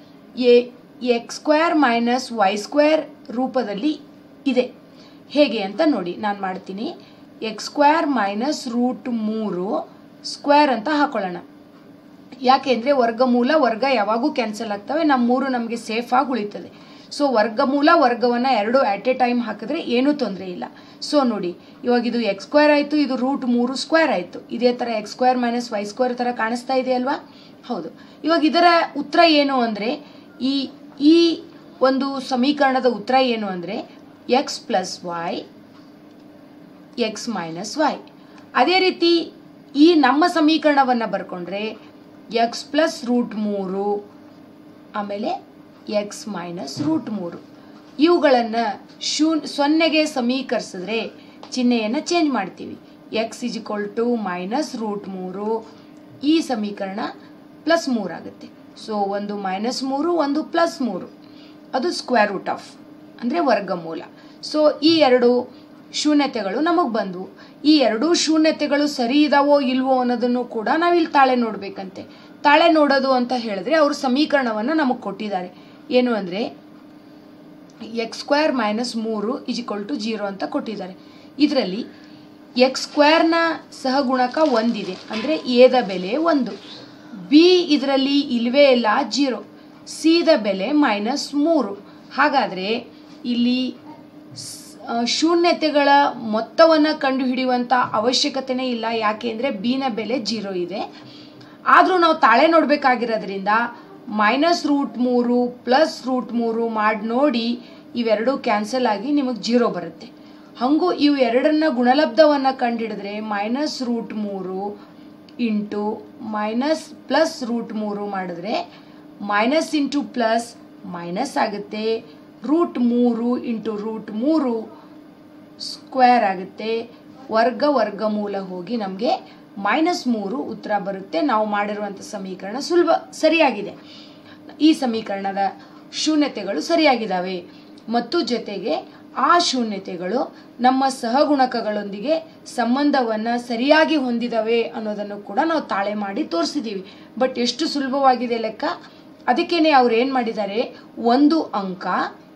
x² - y² ರೂಪದಲ್ಲಿ ಇದೆ. ಹೇಗೆ ಅಂತ ನೋಡಿ, ನಾನು ಮಾಡ್ತೀನಿ. x² - √3² ಅಂತ ಹಾಕೊಳ್ಳೋಣ. ಯಾಕೆ ಅಂದರೆ ವರ್ಗ ಯಾವಾಗೂ ಕ್ಯಾನ್ಸಲ್ ಆಗ್ತವೆ, ನಮ್ಮ 3 ನಮಗೆ ಸೇಫಾಗಿ ಉಳಿತದೆ. ಸೊ ವರ್ಗವನ್ನು 2 ಅಟ್ ಎ ಟೈಮ್ ಹಾಕಿದ್ರೆ ಏನೂ ತೊಂದರೆ ಇಲ್ಲ. ಸೊ ನೋಡಿ, ಇವಾಗ ಇದು x² ಆಯಿತು, ಇದು √3² ಆಯಿತು. ಇದೇ ಥರ x² - y² ಥರ ಕಾಣಿಸ್ತಾ ಇದೆ ಅಲ್ವಾ? ಹೌದು. ಇವಾಗ ಇದರ ಉತ್ತರ ಏನು ಅಂದರೆ ಈ ಒಂದು ಸಮೀಕರಣದ ಉತ್ತರ ಏನು ಅಂದರೆ x + y x - y. ಅದೇ ರೀತಿ ಈ ನಮ್ಮ ಸಮೀಕರಣವನ್ನು ಬರ್ಕೊಂಡ್ರೆ x + √3 ಆಮೇಲೆ x - √3 ಇವುಗಳನ್ನು 0ಗೆ ಸಮೀಕರಿಸಿದ್ರೆ ಚಿಹ್ನೆಯನ್ನು ಚೇಂಜ್ ಮಾಡ್ತೀವಿ. x -√3 ಈ ಸಮೀಕರಣ +3 ಆಗುತ್ತೆ. ಸೊ ಒಂದು -3 ಒಂದು +3 ಅದು √ ಅಂದರೆ ವರ್ಗಮೂಲ. ಸೊ ಈ 2 ಶೂನ್ಯತೆಗಳು ನಮಗೆ ಬಂದವು. ಈ 2 ಶೂನ್ಯತೆಗಳು ಸರಿ ಇದಾವೋ ಇಲ್ವೋ ಅನ್ನೋದನ್ನು ಕೂಡ ನಾವಿಲ್ಲಿ ತಾಳೆ ನೋಡಬೇಕಂತೆ. ತಾಳೆ ನೋಡೋದು ಅಂತ ಹೇಳಿದ್ರೆ ಅವರು ಸಮೀಕರಣವನ್ನು ನಮಗೆ ಕೊಟ್ಟಿದ್ದಾರೆ. ಏನು ಅಂದರೆ x² - 3 = 0 ಅಂತ ಕೊಟ್ಟಿದ್ದಾರೆ. ಇದರಲ್ಲಿ x² ಸಹಗುಣಕ 1 ಇದೆ, ಅಂದರೆ ಎದ ಬೆಲೆ 1. ಬಿ ಇದರಲ್ಲಿ ಇಲ್ಲವೇ ಇಲ್ಲ, 0. ಸಿ ದ ಬೆಲೆ -3. ಹಾಗಾದರೆ ಇಲ್ಲಿ ಶೂನ್ಯತೆಗಳ ಮೊತ್ತವನ್ನು ಕಂಡುಹಿಡಿಯುವಂಥ ಅವಶ್ಯಕತೆನೇ ಇಲ್ಲ. ಯಾಕೆ ಅಂದರೆ ಬಿನ ಬೆಲೆ 0 ಇದೆ. ಆದರೂ ನಾವು ತಾಳೆ ನೋಡಬೇಕಾಗಿರೋದ್ರಿಂದ -√3 +√3 ಮಾಡಿ ನೋಡಿ, ಇವೆರಡೂ ಕ್ಯಾನ್ಸಲ್ ಆಗಿ ನಿಮಗೆ 0 ಬರುತ್ತೆ. ಹಾಗೂ ಇವು ಎರಡನ್ನ ಗುಣಲಬ್ಧವನ್ನು ಕಂಡುಹಿಡಿದ್ರೆ -√3 ಇಂಟು +√3 ಮಾಡಿದ್ರೆ ಮೈನಸ್ ಇಂಟು ಪ್ಲಸ್ ಮೈನಸ್ ಆಗುತ್ತೆ. √3 ಇಂಟು √3² ಆಗುತ್ತೆ. ವರ್ಗಮೂಲ ಹೋಗಿ ನಮಗೆ -3 ಉತ್ತರ ಬರುತ್ತೆ. ನಾವು ಮಾಡಿರುವಂಥ ಸಮೀಕರಣ ಸರಿಯಾಗಿದೆ. ಈ ಸಮೀಕರಣದ ಶೂನ್ಯತೆಗಳು ಸರಿಯಾಗಿದ್ದಾವೆ ಮತ್ತು ಜೊತೆಗೆ ಆ ಶೂನ್ಯತೆಗಳು ನಮ್ಮ ಸಹಗುಣಕಗಳೊಂದಿಗೆ ಸಂಬಂಧವನ್ನು ಸರಿಯಾಗಿ ಹೊಂದಿದವೆ ಅನ್ನೋದನ್ನು ಕೂಡ ನಾವು ತಾಳೆ ಮಾಡಿ ತೋರಿಸಿದ್ದೀವಿ. ಬಟ್ ಎಷ್ಟು ಸುಲಭವಾಗಿದೆ ಲೆಕ್ಕ. ಅದಕ್ಕೇನೆ ಅವ್ರು ಏನು ಮಾಡಿದ್ದಾರೆ, 1 ಅಂಕ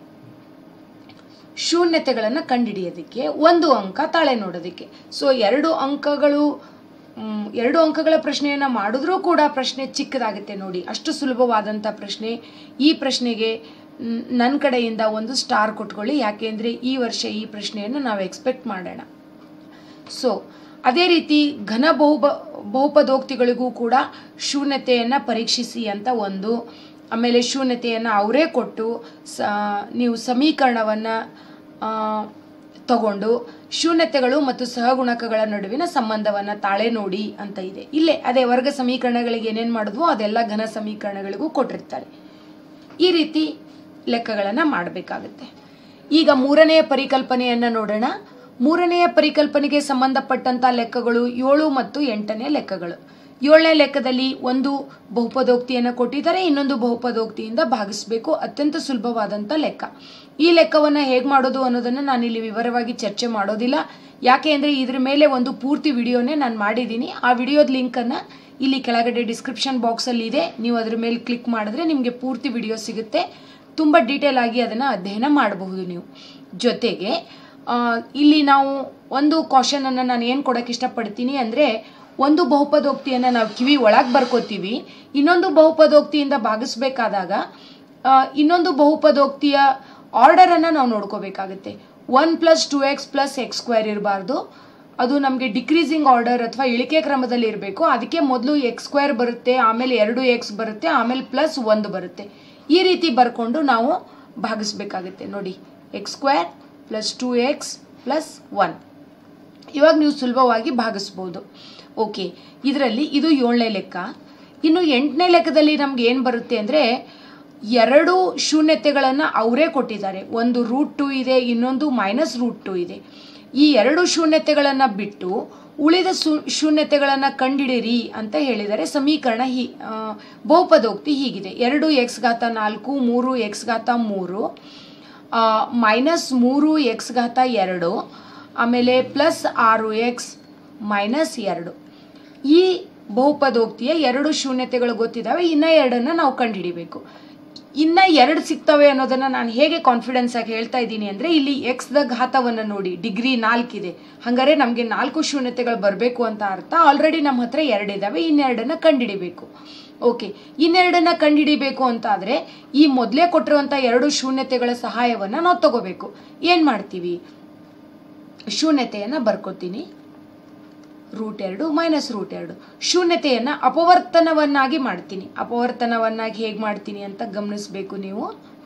ಶೂನ್ಯತೆಗಳನ್ನು ಕಂಡುಹಿಡಿಯೋದಕ್ಕೆ, 1 ಅಂಕ ತಾಳೆ ನೋಡೋದಕ್ಕೆ. ಸೊ 2 ಅಂಕಗಳ ಪ್ರಶ್ನೆಯನ್ನು ಮಾಡಿದ್ರೂ ಕೂಡ ಪ್ರಶ್ನೆ ಚಿಕ್ಕದಾಗುತ್ತೆ ನೋಡಿ. ಅಷ್ಟು ಸುಲಭವಾದಂಥ ಪ್ರಶ್ನೆ. ಈ ಪ್ರಶ್ನೆಗೆ ನನ್ನ ಕಡೆಯಿಂದ 1 ಸ್ಟಾರ್ ಕೊಟ್ಕೊಳ್ಳಿ. ಯಾಕೆಂದರೆ ಈ ವರ್ಷ ಈ ಪ್ರಶ್ನೆಯನ್ನು ನಾವು ಎಕ್ಸ್ಪೆಕ್ಟ್ ಮಾಡೋಣ. ಸೊ ಅದೇ ರೀತಿ ಘನ ಬಹುಪದೋಕ್ತಿಗಳಿಗೂ ಕೂಡ ಶೂನ್ಯತೆಯನ್ನು ಪರೀಕ್ಷಿಸಿ ಅಂತ ಒಂದು, ಆಮೇಲೆ ಶೂನ್ಯತೆಯನ್ನು ಅವರೇ ಕೊಟ್ಟು ನೀವು ಸಮೀಕರಣವನ್ನು ತಗೊಂಡು ಶೂನ್ಯತೆಗಳು ಮತ್ತು ಸಹಗುಣಕಗಳ ನಡುವಿನ ಸಂಬಂಧವನ್ನು ತಾಳೆ ನೋಡಿ ಅಂತ ಇದೆ. ಇಲ್ಲೇ ಅದೇ ವರ್ಗ ಸಮೀಕರಣಗಳಿಗೆ ಏನೇನು ಮಾಡಿದ್ವೋ ಅದೆಲ್ಲ ಘನ ಸಮೀಕರಣಗಳಿಗೂ ಕೊಟ್ಟಿರ್ತಾರೆ. ಈ ರೀತಿ ಲೆಕ್ಕಗಳನ್ನು ಮಾಡಬೇಕಾಗುತ್ತೆ. ಈಗ 3ನೆಯ ಪರಿಕಲ್ಪನೆಯನ್ನು ನೋಡೋಣ. 3ನೆಯ ಪರಿಕಲ್ಪನೆಗೆ ಸಂಬಂಧಪಟ್ಟಂಥ ಲೆಕ್ಕಗಳು 7 ಮತ್ತು 8ನೇ ಲೆಕ್ಕಗಳು. 7ನೇ ಲೆಕ್ಕದಲ್ಲಿ ಒಂದು ಬಹುಪದೋಕ್ತಿಯನ್ನು ಕೊಟ್ಟಿದ್ದಾರೆ, ಇನ್ನೊಂದು ಬಹುಪದೋಕ್ತಿಯಿಂದ ಭಾಗಿಸಬೇಕು. ಅತ್ಯಂತ ಸುಲಭವಾದಂಥ ಲೆಕ್ಕ. ಈ ಲೆಕ್ಕವನ್ನು ಹೇಗೆ ಮಾಡೋದು ಅನ್ನೋದನ್ನು ನಾನಿಲ್ಲಿ ವಿವರವಾಗಿ ಚರ್ಚೆ ಮಾಡೋದಿಲ್ಲ. ಯಾಕೆ ಅಂದರೆ ಇದ್ರ ಮೇಲೆ ಒಂದು ಪೂರ್ತಿ ವಿಡಿಯೋನೇ ನಾನು ಮಾಡಿದ್ದೀನಿ. ಆ ವಿಡಿಯೋದ ಲಿಂಕನ್ನು ಇಲ್ಲಿ ಕೆಳಗಡೆ ಡಿಸ್ಕ್ರಿಪ್ಷನ್ ಬಾಕ್ಸಲ್ಲಿ ಇದೆ. ನೀವು ಅದ್ರ ಮೇಲೆ ಕ್ಲಿಕ್ ಮಾಡಿದ್ರೆ ನಿಮಗೆ ಪೂರ್ತಿ ವಿಡಿಯೋ ಸಿಗುತ್ತೆ. ತುಂಬ ಡೀಟೇಲ್ ಆಗಿ ಅದನ್ನು ಅಧ್ಯಯನ ಮಾಡಬಹುದು ನೀವು. ಜೊತೆಗೆ ಇಲ್ಲಿ ನಾವು ಒಂದು ಕ್ವಶನನ್ನು ನಾನು ಏನು ಕೊಡೋಕ್ಕೆ ಇಷ್ಟಪಡ್ತೀನಿ ಅಂದರೆ, ಒಂದು ಬಹುಪದೋಕ್ತಿಯನ್ನು ನಾವು ಕಿವಿ ಒಳಗೆ ಬರ್ಕೋತೀವಿ, ಇನ್ನೊಂದು ಬಹುಪದೋಕ್ತಿಯಿಂದ ಭಾಗಿಸ್ಬೇಕಾದಾಗ ಇನ್ನೊಂದು ಬಹುಪದೋಕ್ತಿಯ ಆರ್ಡರನ್ನು ನಾವು ನೋಡ್ಕೋಬೇಕಾಗುತ್ತೆ. 1 + 2x + x² ಇರಬಾರ್ದು, ಅದು ನಮಗೆ ಡಿಕ್ರೀಸಿಂಗ್ ಆರ್ಡರ್ ಅಥವಾ ಇಳಿಕೆ ಕ್ರಮದಲ್ಲಿ ಇರಬೇಕು. ಅದಕ್ಕೆ ಮೊದಲು x² ಬರುತ್ತೆ, ಆಮೇಲೆ 2x ಬರುತ್ತೆ, ಆಮೇಲೆ +1 ಬರುತ್ತೆ. ಈ ರೀತಿ ಬರ್ಕೊಂಡು ನಾವು ಭಾಗಿಸ್ಬೇಕಾಗುತ್ತೆ. ನೋಡಿ, x² + 2x + 1. ಇವಾಗ ನೀವು ಸುಲಭವಾಗಿ ಭಾಗಿಸ್ಬೋದು. ಓಕೆ, ಇದರಲ್ಲಿ ಇದು 7ನೇ ಲೆಕ್ಕ. ಇನ್ನು 8ನೇ ಲೆಕ್ಕದಲ್ಲಿ ನಮ್ಗೆ ಏನು ಬರುತ್ತೆ ಅಂದರೆ 2 ಶೂನ್ಯತೆಗಳನ್ನು ಅವರೇ ಕೊಟ್ಟಿದ್ದಾರೆ. ಒಂದು √2 ಇದೆ, ಇನ್ನೊಂದು -√2 ಇದೆ. ಈ 2 ಶೂನ್ಯತೆಗಳನ್ನು ಬಿಟ್ಟು ಉಳಿದ ಶೂನ್ಯತೆಗಳನ್ನು ಕಂಡಿಡಿರಿ ಅಂತ ಹೇಳಿದರೆ ಸಮೀಕರಣ ಬಹುಪದೋಕ್ತಿ ಹೀಗಿದೆ. 2x⁴ 3x⁴ -3x⁴2 ಆಮೇಲೆ +6x -2. ಈ ಬಹುಪದೋಕ್ತಿಯ 2 ಶೂನ್ಯತೆಗಳು ಗೊತ್ತಿದ್ದಾವೆ. ಇನ್ನು 2 ನಾವು ಕಂಡುಹಿಡಿಬೇಕು. ಇನ್ನು 2 ಸಿಗ್ತವೆ ಅನ್ನೋದನ್ನು ನಾನು ಹೇಗೆ ಕಾನ್ಫಿಡೆನ್ಸ್ ಆಗಿ ಹೇಳ್ತಾ ಇದ್ದೀನಿ ಅಂದರೆ, ಇಲ್ಲಿ x ದ ಘಾತವನ್ನು ನೋಡಿ, ಡಿಗ್ರಿ 4 ಇದೆ. ಹಾಗಾದರೆ ನಮಗೆ 4 ಶೂನ್ಯತೆಗಳು ಬರಬೇಕು ಅಂತ ಅರ್ಥ. ಆಲ್ರೆಡಿ ನಮ್ಮ ಹತ್ರ 2 ಇದ್ದಾವೆ, ಇನ್ನೆರಡನ್ನು ಕಂಡುಹಿಡಿಬೇಕು. ಓಕೆ, ಇನ್ನೆರಡನ್ನು ಕಂಡುಹಿಡಿಬೇಕು ಅಂತ ಆದರೆ ಈ ಮೊದಲೇ ಕೊಟ್ಟಿರುವಂಥ 2 ಶೂನ್ಯತೆಗಳ ಸಹಾಯವನ್ನು ನಾವು ತಗೋಬೇಕು. ಏನು ಮಾಡ್ತೀವಿ? ಶೂನ್ಯತೆಯನ್ನು ಬರ್ಕೋತೀನಿ, √2 -√2. ಶೂನ್ಯತೆಯನ್ನು ಅಪವರ್ತನವನ್ನಾಗಿ ಮಾಡ್ತೀನಿ. ಅಪವರ್ತನವನ್ನಾಗಿ ಹೇಗೆ ಮಾಡ್ತೀನಿ ಅಂತ ಗಮನಿಸಬೇಕು ನೀವು.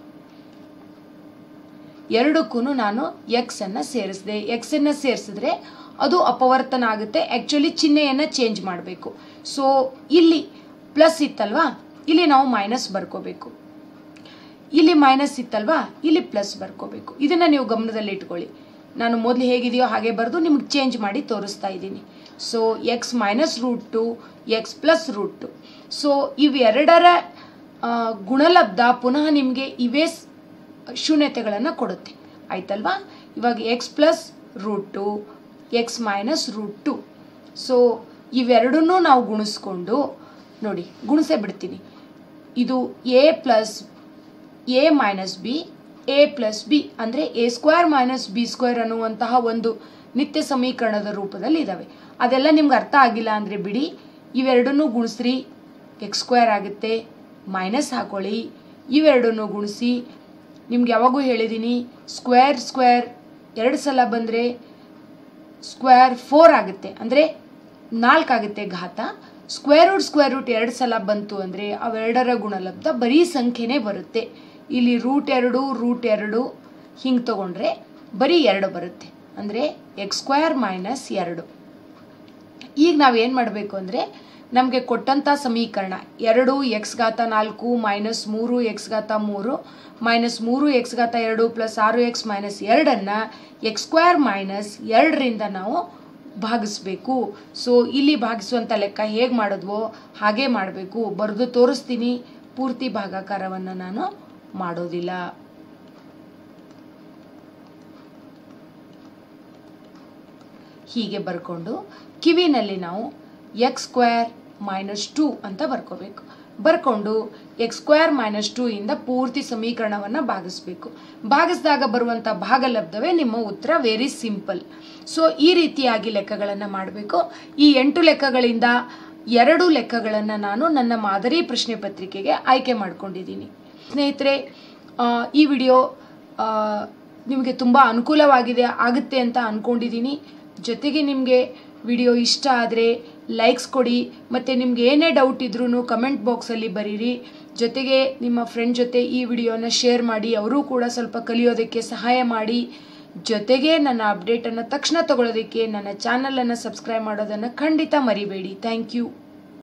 2ಕ್ಕೂ ನಾನು x-ಅನ್ನು ಸೇರಿಸಿದೆ. x-ಅನ್ನು ಸೇರಿಸಿದ್ರೆ ಅದು ಅಪವರ್ತನ ಆಗುತ್ತೆ. ಆ್ಯಕ್ಚುಲಿ ಚಿಹ್ನೆಯನ್ನು ಚೇಂಜ್ ಮಾಡಬೇಕು. ಸೊ ಇಲ್ಲಿ ಪ್ಲಸ್ ಇತ್ತಲ್ವಾ, ಇಲ್ಲಿ ನಾವು ಮೈನಸ್ ಬರ್ಕೋಬೇಕು. ಇಲ್ಲಿ ಮೈನಸ್ ಇತ್ತಲ್ವಾ, ಇಲ್ಲಿ ಪ್ಲಸ್ ಬರ್ಕೋಬೇಕು. ಇದನ್ನು ನೀವು ಗಮನದಲ್ಲಿ ಇಟ್ಕೊಳ್ಳಿ. ನಾನು ಮೊದಲು ಹೇಗಿದೆಯೋ ಹಾಗೆ ಬರೆದು ನಿಮ್ಗೆ ಚೇಂಜ್ ಮಾಡಿ ತೋರಿಸ್ತಾ ಇದ್ದೀನಿ. So x -√2 x +√2. ಸೊ ಇವೆರಡರ ಗುಣಲಬ್ಧ ಪುನಃ ನಿಮಗೆ ಇವೇ ಶೂನ್ಯತೆಗಳನ್ನು ಕೊಡುತ್ತೆ. ಆಯ್ತಲ್ವಾ? ಇವಾಗ x +√2 x -√2. ಸೊ ಇವೆರಡನ್ನೂ ನಾವು ಗುಣಿಸ್ಕೊಂಡು ನೋಡಿ, ಗುಣಿಸೇ ಬಿಡ್ತೀನಿ. ಇದು a - b a + b ಅಂದರೆ a² - b² ಅನ್ನುವಂತಹ ಒಂದು ನಿತ್ಯ ಸಮೀಕರಣದ ರೂಪದಲ್ಲಿ ಇದ್ದಾವೆ. ಅದೆಲ್ಲ ನಿಮ್ಗೆ ಅರ್ಥ ಆಗಿಲ್ಲ ಅಂದರೆ ಬಿಡಿ, ಇವೆರಡನ್ನೂ ಗುಣಿಸ್ರಿ, x² ಆಗುತ್ತೆ, ಮೈನಸ್ ಹಾಕೊಳ್ಳಿ, ಇವೆರಡನ್ನೂ ಗುಣಿಸಿ. ನಿಮ್ಗೆ ಯಾವಾಗೂ ಹೇಳಿದ್ದೀನಿ, ಸ್ಕ್ವೇರ್ 2 ಸಲ ಬಂದರೆ ಸ್ಕ್ವೇರ್ 4 ಆಗುತ್ತೆ, ಅಂದರೆ 4 ಆಗುತ್ತೆ ಘಾತ. ಸ್ಕ್ವೇರ್ ರೂಟ್ 2 ಸಲ ಬಂತು ಅಂದರೆ ಅವೆರಡರ ಗುಣಲಬ್ಧ ಬರೀ ಸಂಖ್ಯೆನೇ ಬರುತ್ತೆ. ಇಲ್ಲಿ √2 ಹಿಂಗೆ ತಗೊಂಡ್ರೆ ಬರೀ 2 ಬರುತ್ತೆ, ಅಂದರೆ x² - 2. ಈಗ ನಾವೇನು ಮಾಡಬೇಕು ಅಂದರೆ, ನಮಗೆ ಕೊಟ್ಟಂಥ ಸಮೀಕರಣ 2x⁴ -3x⁴ -3x⁴2 + 6x - 2 x² - 2ರಿಂದ ನಾವು ಭಾಗಿಸ್ಬೇಕು. ಸೊ ಇಲ್ಲಿ ಭಾಗಿಸುವಂಥ ಲೆಕ್ಕ ಹೇಗೆ ಮಾಡಿದ್ವೋ ಹಾಗೆ ಮಾಡಬೇಕು. ಬರೆದು ತೋರಿಸ್ತೀನಿ, ಪೂರ್ತಿ ಭಾಗಾಕಾರವನ್ನು ನಾನು ಮಾಡೋದಿಲ್ಲ. ಹೀಗೆ ಬರ್ಕೊಂಡು ಕಿವಿನಲ್ಲಿ ನಾವು x² - 2 ಅಂತ ಬರ್ಕೋಬೇಕು. ಬರ್ಕೊಂಡು x² - 2 ಇಂದ ಪೂರ್ತಿ ಸಮೀಕರಣವನ್ನು ಭಾಗಿಸ್ಬೇಕು. ಭಾಗಿಸಿದಾಗ ಬರುವಂಥ ಭಾಗಲಬ್ಧವೇ ನಿಮ್ಮ ಉತ್ತರ. Very simple. ಸೊ ಈ ರೀತಿಯಾಗಿ ಲೆಕ್ಕಗಳನ್ನು ಮಾಡಬೇಕು. ಈ 8 ಲೆಕ್ಕಗಳಿಂದ 2 ಲೆಕ್ಕಗಳನ್ನು ನಾನು ನನ್ನ ಮಾದರಿ ಪ್ರಶ್ನೆ ಪತ್ರಿಕೆಗೆ ಆಯ್ಕೆ ಮಾಡ್ಕೊಂಡಿದ್ದೀನಿ. ಸ್ನೇಹಿತರೆ, ಈ ವಿಡಿಯೋ ನಿಮಗೆ ತುಂಬ ಆಗುತ್ತೆ ಅಂತ ಅಂದ್ಕೊಂಡಿದ್ದೀನಿ. ಜೊತೆಗೆ ನಿಮಗೆ ವಿಡಿಯೋ ಇಷ್ಟ ಆದರೆ ಲೈಕ್ಸ್ ಕೊಡಿ, ಮತ್ತು ನಿಮ್ಗೆ ಏನೇ ಡೌಟ್ ಇದ್ರೂ ಕಮೆಂಟ್ ಬಾಕ್ಸಲ್ಲಿ ಬರೀರಿ. ಜೊತೆಗೆ ನಿಮ್ಮ ಫ್ರೆಂಡ್ ಜೊತೆ ಈ ವಿಡಿಯೋನ ಶೇರ್ ಮಾಡಿ, ಅವರು ಕೂಡ ಸ್ವಲ್ಪ ಕಲಿಯೋದಕ್ಕೆ ಸಹಾಯ ಮಾಡಿ. ಜೊತೆಗೆ ನನ್ನ ಅಪ್ಡೇಟನ್ನು ತಕ್ಷಣ ತಗೊಳ್ಳೋದಕ್ಕೆ ನನ್ನ ಚಾನಲನ್ನು ಸಬ್ಸ್ಕ್ರೈಬ್ ಮಾಡೋದನ್ನು ಖಂಡಿತ ಮರಿಬೇಡಿ. Thank you.